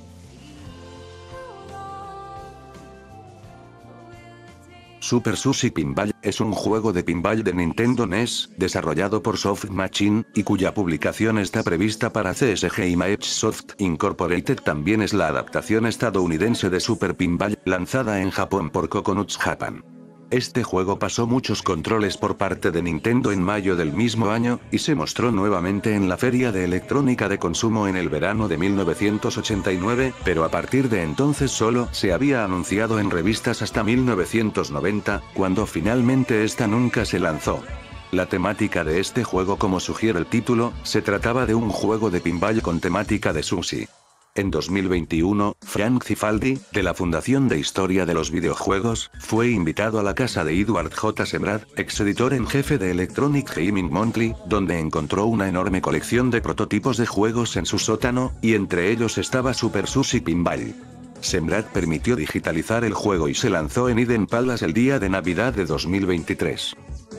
Super Sushi Pinball es un juego de pinball de Nintendo N E S, desarrollado por Soft Machine, y cuya publicación está prevista para C S G Image Soft Incorporated. También es la adaptación estadounidense de Super Pinball, lanzada en Japón por Coconuts Japan. Este juego pasó muchos controles por parte de Nintendo en mayo del mismo año, y se mostró nuevamente en la Feria de Electrónica de Consumo en el verano de mil novecientos ochenta y nueve, pero a partir de entonces solo se había anunciado en revistas hasta mil novecientos noventa, cuando finalmente esta nunca se lanzó. La temática de este juego, como sugiere el título, se trataba de un juego de pinball con temática de sushi. En dos mil veintiuno, Frank Cifaldi, de la Fundación de Historia de los Videojuegos, fue invitado a la casa de Edward J. Semrad, ex-editor en jefe de Electronic Gaming Monthly, donde encontró una enorme colección de prototipos de juegos en su sótano, y entre ellos estaba Super Sushi Pinball. Semrad permitió digitalizar el juego y se lanzó en Eden Palace el día de Navidad de dos mil veintitrés.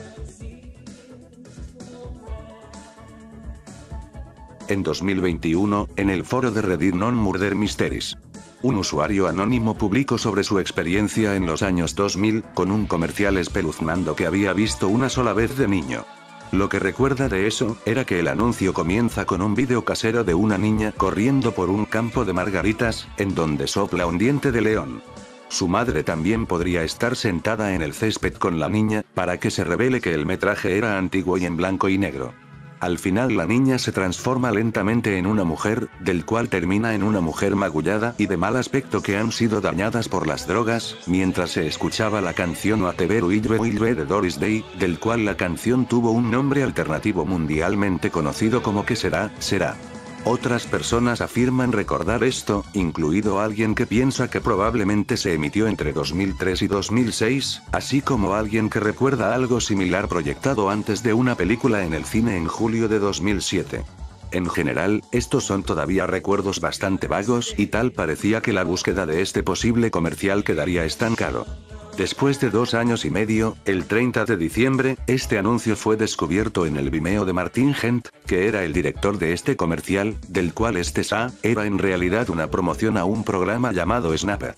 En dos mil veintiuno, en el foro de Reddit Non Murder Mysteries, un usuario anónimo publicó sobre su experiencia en los años dos mil, con un comercial espeluznante que había visto una sola vez de niño. Lo que recuerda de eso, era que el anuncio comienza con un vídeo casero de una niña corriendo por un campo de margaritas, en donde sopla un diente de león. Su madre también podría estar sentada en el césped con la niña, para que se revele que el metraje era antiguo y en blanco y negro. Al final la niña se transforma lentamente en una mujer, del cual termina en una mujer magullada y de mal aspecto que han sido dañadas por las drogas, mientras se escuchaba la canción Oateberu Ilve Ilve de Doris Day, del cual la canción tuvo un nombre alternativo mundialmente conocido como ¿Qué será? Será. Otras personas afirman recordar esto, incluido alguien que piensa que probablemente se emitió entre dos mil tres y dos mil seis, así como alguien que recuerda algo similar proyectado antes de una película en el cine en julio de dos mil siete. En general, estos son todavía recuerdos bastante vagos y tal parecía que la búsqueda de este posible comercial quedaría estancado. Después de dos años y medio, el treinta de diciembre, este anuncio fue descubierto en el Vimeo de Martin Gent, que era el director de este comercial, del cual este S A era en realidad una promoción a un programa llamado Snapper.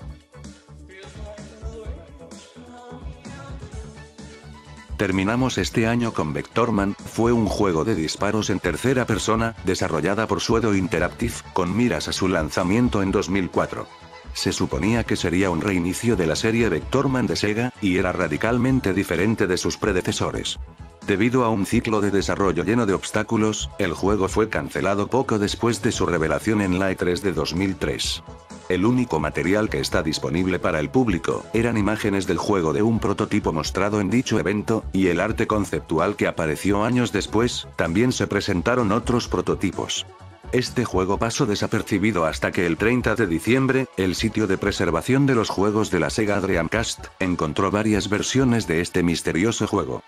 Terminamos este año con Vectorman, fue un juego de disparos en tercera persona, desarrollada por Suedo Interactive, con miras a su lanzamiento en dos mil cuatro. Se suponía que sería un reinicio de la serie Vectorman de Sega, y era radicalmente diferente de sus predecesores. Debido a un ciclo de desarrollo lleno de obstáculos, el juego fue cancelado poco después de su revelación en la E tres de dos mil tres. El único material que está disponible para el público eran imágenes del juego de un prototipo mostrado en dicho evento, y el arte conceptual que apareció años después. También se presentaron otros prototipos. Este juego pasó desapercibido hasta que el treinta de diciembre, el sitio de preservación de los juegos de la Sega Dreamcast, encontró varias versiones de este misterioso juego.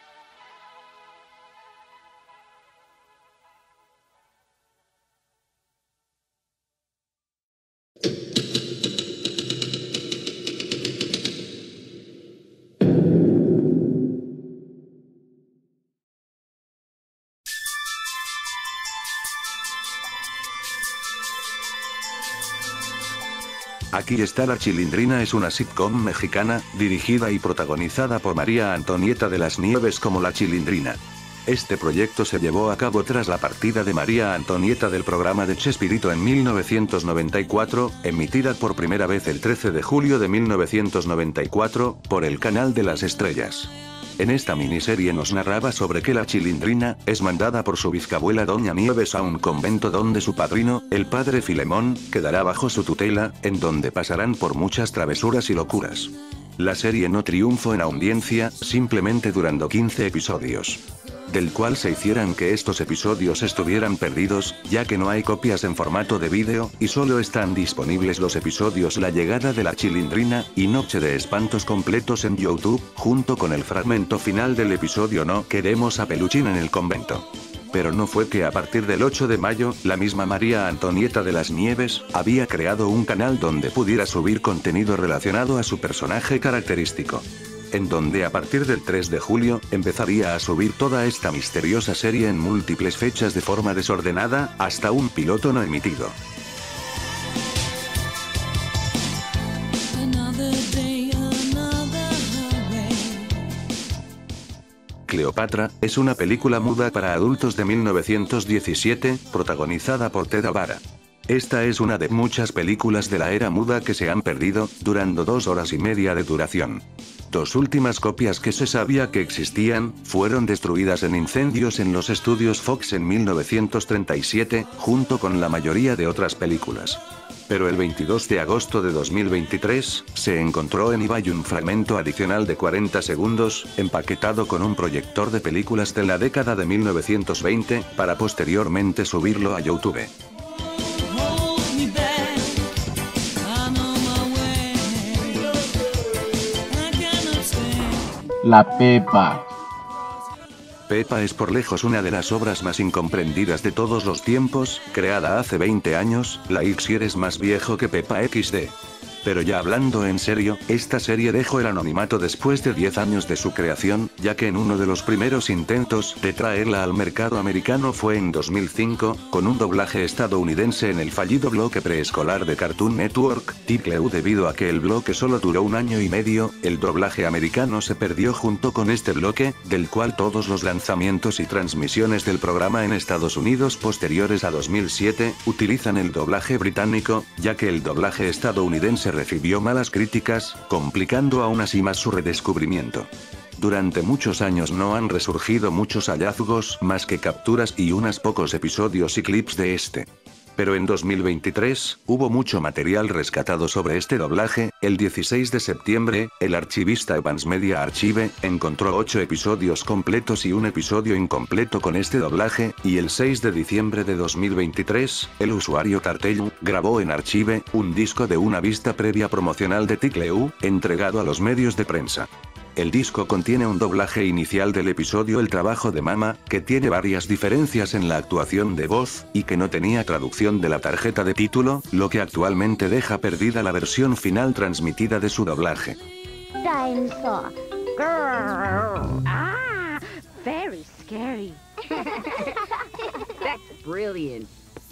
Aquí está La Chilindrina es una sitcom mexicana, dirigida y protagonizada por María Antonieta de las Nieves como La Chilindrina. Este proyecto se llevó a cabo tras la partida de María Antonieta del programa de Chespirito en mil novecientos noventa y cuatro, emitida por primera vez el trece de julio de mil novecientos noventa y cuatro, por el Canal de las Estrellas. En esta miniserie nos narraba sobre que la Chilindrina es mandada por su bisabuela Doña Nieves a un convento donde su padrino, el padre Filemón, quedará bajo su tutela, en donde pasarán por muchas travesuras y locuras. La serie no triunfó en audiencia, simplemente durando quince episodios. Del cual se hicieran que estos episodios estuvieran perdidos, ya que no hay copias en formato de vídeo, y solo están disponibles los episodios La Llegada de la Chilindrina, y Noche de Espantos completos en YouTube, junto con el fragmento final del episodio No queremos a Peluchín en el convento. Pero no fue que a partir del ocho de mayo, la misma María Antonieta de las Nieves, había creado un canal donde pudiera subir contenido relacionado a su personaje característico. En donde a partir del tres de julio, empezaría a subir toda esta misteriosa serie en múltiples fechas de forma desordenada, hasta un piloto no emitido. Cleopatra es una película muda para adultos de mil novecientos diecisiete, protagonizada por Ted Avara. Esta es una de muchas películas de la era muda que se han perdido, durando dos horas y media de duración. Dos últimas copias que se sabía que existían, fueron destruidas en incendios en los estudios Fox en mil novecientos treinta y siete, junto con la mayoría de otras películas. Pero el veintidós de agosto de dos mil veintitrés, se encontró en eBay un fragmento adicional de cuarenta segundos, empaquetado con un proyector de películas de la década de mil novecientos veinte, para posteriormente subirlo a YouTube. La Pepa. Pepa es por lejos una de las obras más incomprendidas de todos los tiempos, creada hace veinte años, la X eres más viejo que Pepa equis de. Pero ya hablando en serio, esta serie dejó el anonimato después de diez años de su creación, ya que en uno de los primeros intentos de traerla al mercado americano fue en dos mil cinco, con un doblaje estadounidense en el fallido bloque preescolar de Cartoon Network, T V U. Debido a que el bloque solo duró un año y medio, el doblaje americano se perdió junto con este bloque, del cual todos los lanzamientos y transmisiones del programa en Estados Unidos posteriores a dos mil siete, utilizan el doblaje británico, ya que el doblaje estadounidense recibió malas críticas, complicando aún así más su redescubrimiento. Durante muchos años no han resurgido muchos hallazgos más que capturas y unos pocos episodios y clips de este. Pero en dos mil veintitrés, hubo mucho material rescatado sobre este doblaje. El dieciséis de septiembre, el archivista Evans Media Archive encontró ocho episodios completos y un episodio incompleto con este doblaje, y el seis de diciembre de dos mil veintitrés, el usuario Tartellu grabó en Archive un disco de una vista previa promocional de Ticleu, entregado a los medios de prensa. El disco contiene un doblaje inicial del episodio El trabajo de Mama, que tiene varias diferencias en la actuación de voz, y que no tenía traducción de la tarjeta de título, lo que actualmente deja perdida la versión final transmitida de su doblaje. Dinosaur. Grrr. Ah, very scary. That's brilliant.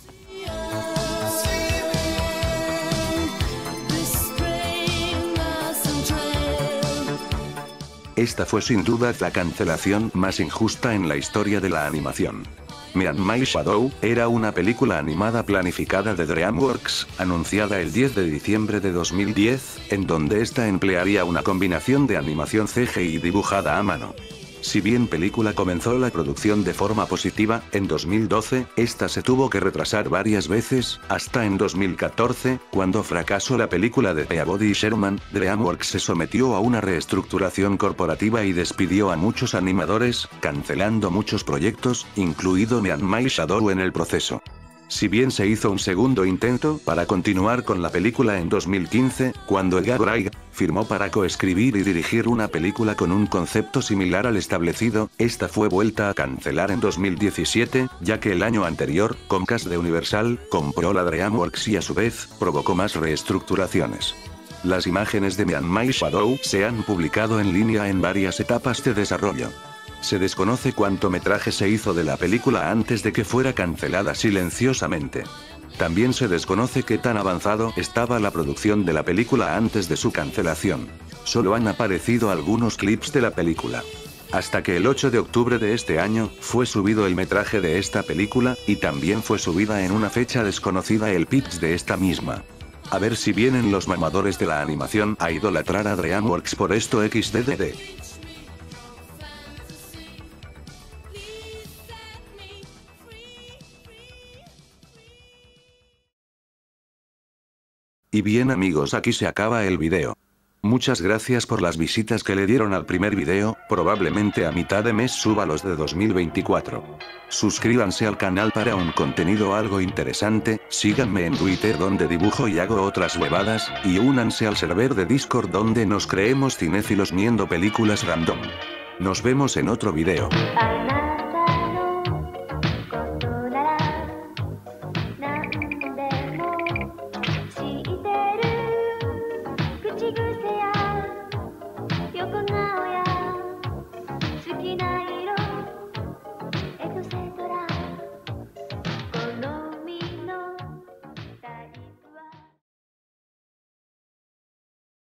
Esta fue sin duda la cancelación más injusta en la historia de la animación. Myanmar Shadow era una película animada planificada de DreamWorks, anunciada el diez de diciembre de dos mil diez, en donde esta emplearía una combinación de animación C G I dibujada a mano. Si bien película comenzó la producción de forma positiva, en dos mil doce, esta se tuvo que retrasar varias veces, hasta en dos mil catorce, cuando fracasó la película de Peabody y Sherman. DreamWorks se sometió a una reestructuración corporativa y despidió a muchos animadores, cancelando muchos proyectos, incluido Myanmar Shadow en el proceso. Si bien se hizo un segundo intento para continuar con la película en dos mil quince, cuando Edgar Wright firmó para coescribir y dirigir una película con un concepto similar al establecido, esta fue vuelta a cancelar en dos mil diecisiete, ya que el año anterior, Comcast de Universal compró la DreamWorks y a su vez, provocó más reestructuraciones. Las imágenes de Myanmar Shadow se han publicado en línea en varias etapas de desarrollo. Se desconoce cuánto metraje se hizo de la película antes de que fuera cancelada silenciosamente. También se desconoce qué tan avanzado estaba la producción de la película antes de su cancelación. Solo han aparecido algunos clips de la película. Hasta que el ocho de octubre de este año, fue subido el metraje de esta película, y también fue subida en una fecha desconocida el pitch de esta misma. A ver si vienen los mamadores de la animación a idolatrar a DreamWorks por esto equis de de de. Y bien amigos, aquí se acaba el video. Muchas gracias por las visitas que le dieron al primer video, probablemente a mitad de mes suba los de dos mil veinticuatro. Suscríbanse al canal para un contenido algo interesante, síganme en Twitter donde dibujo y hago otras huevadas, y únanse al server de Discord donde nos creemos cinéfilos viendo películas random. Nos vemos en otro video.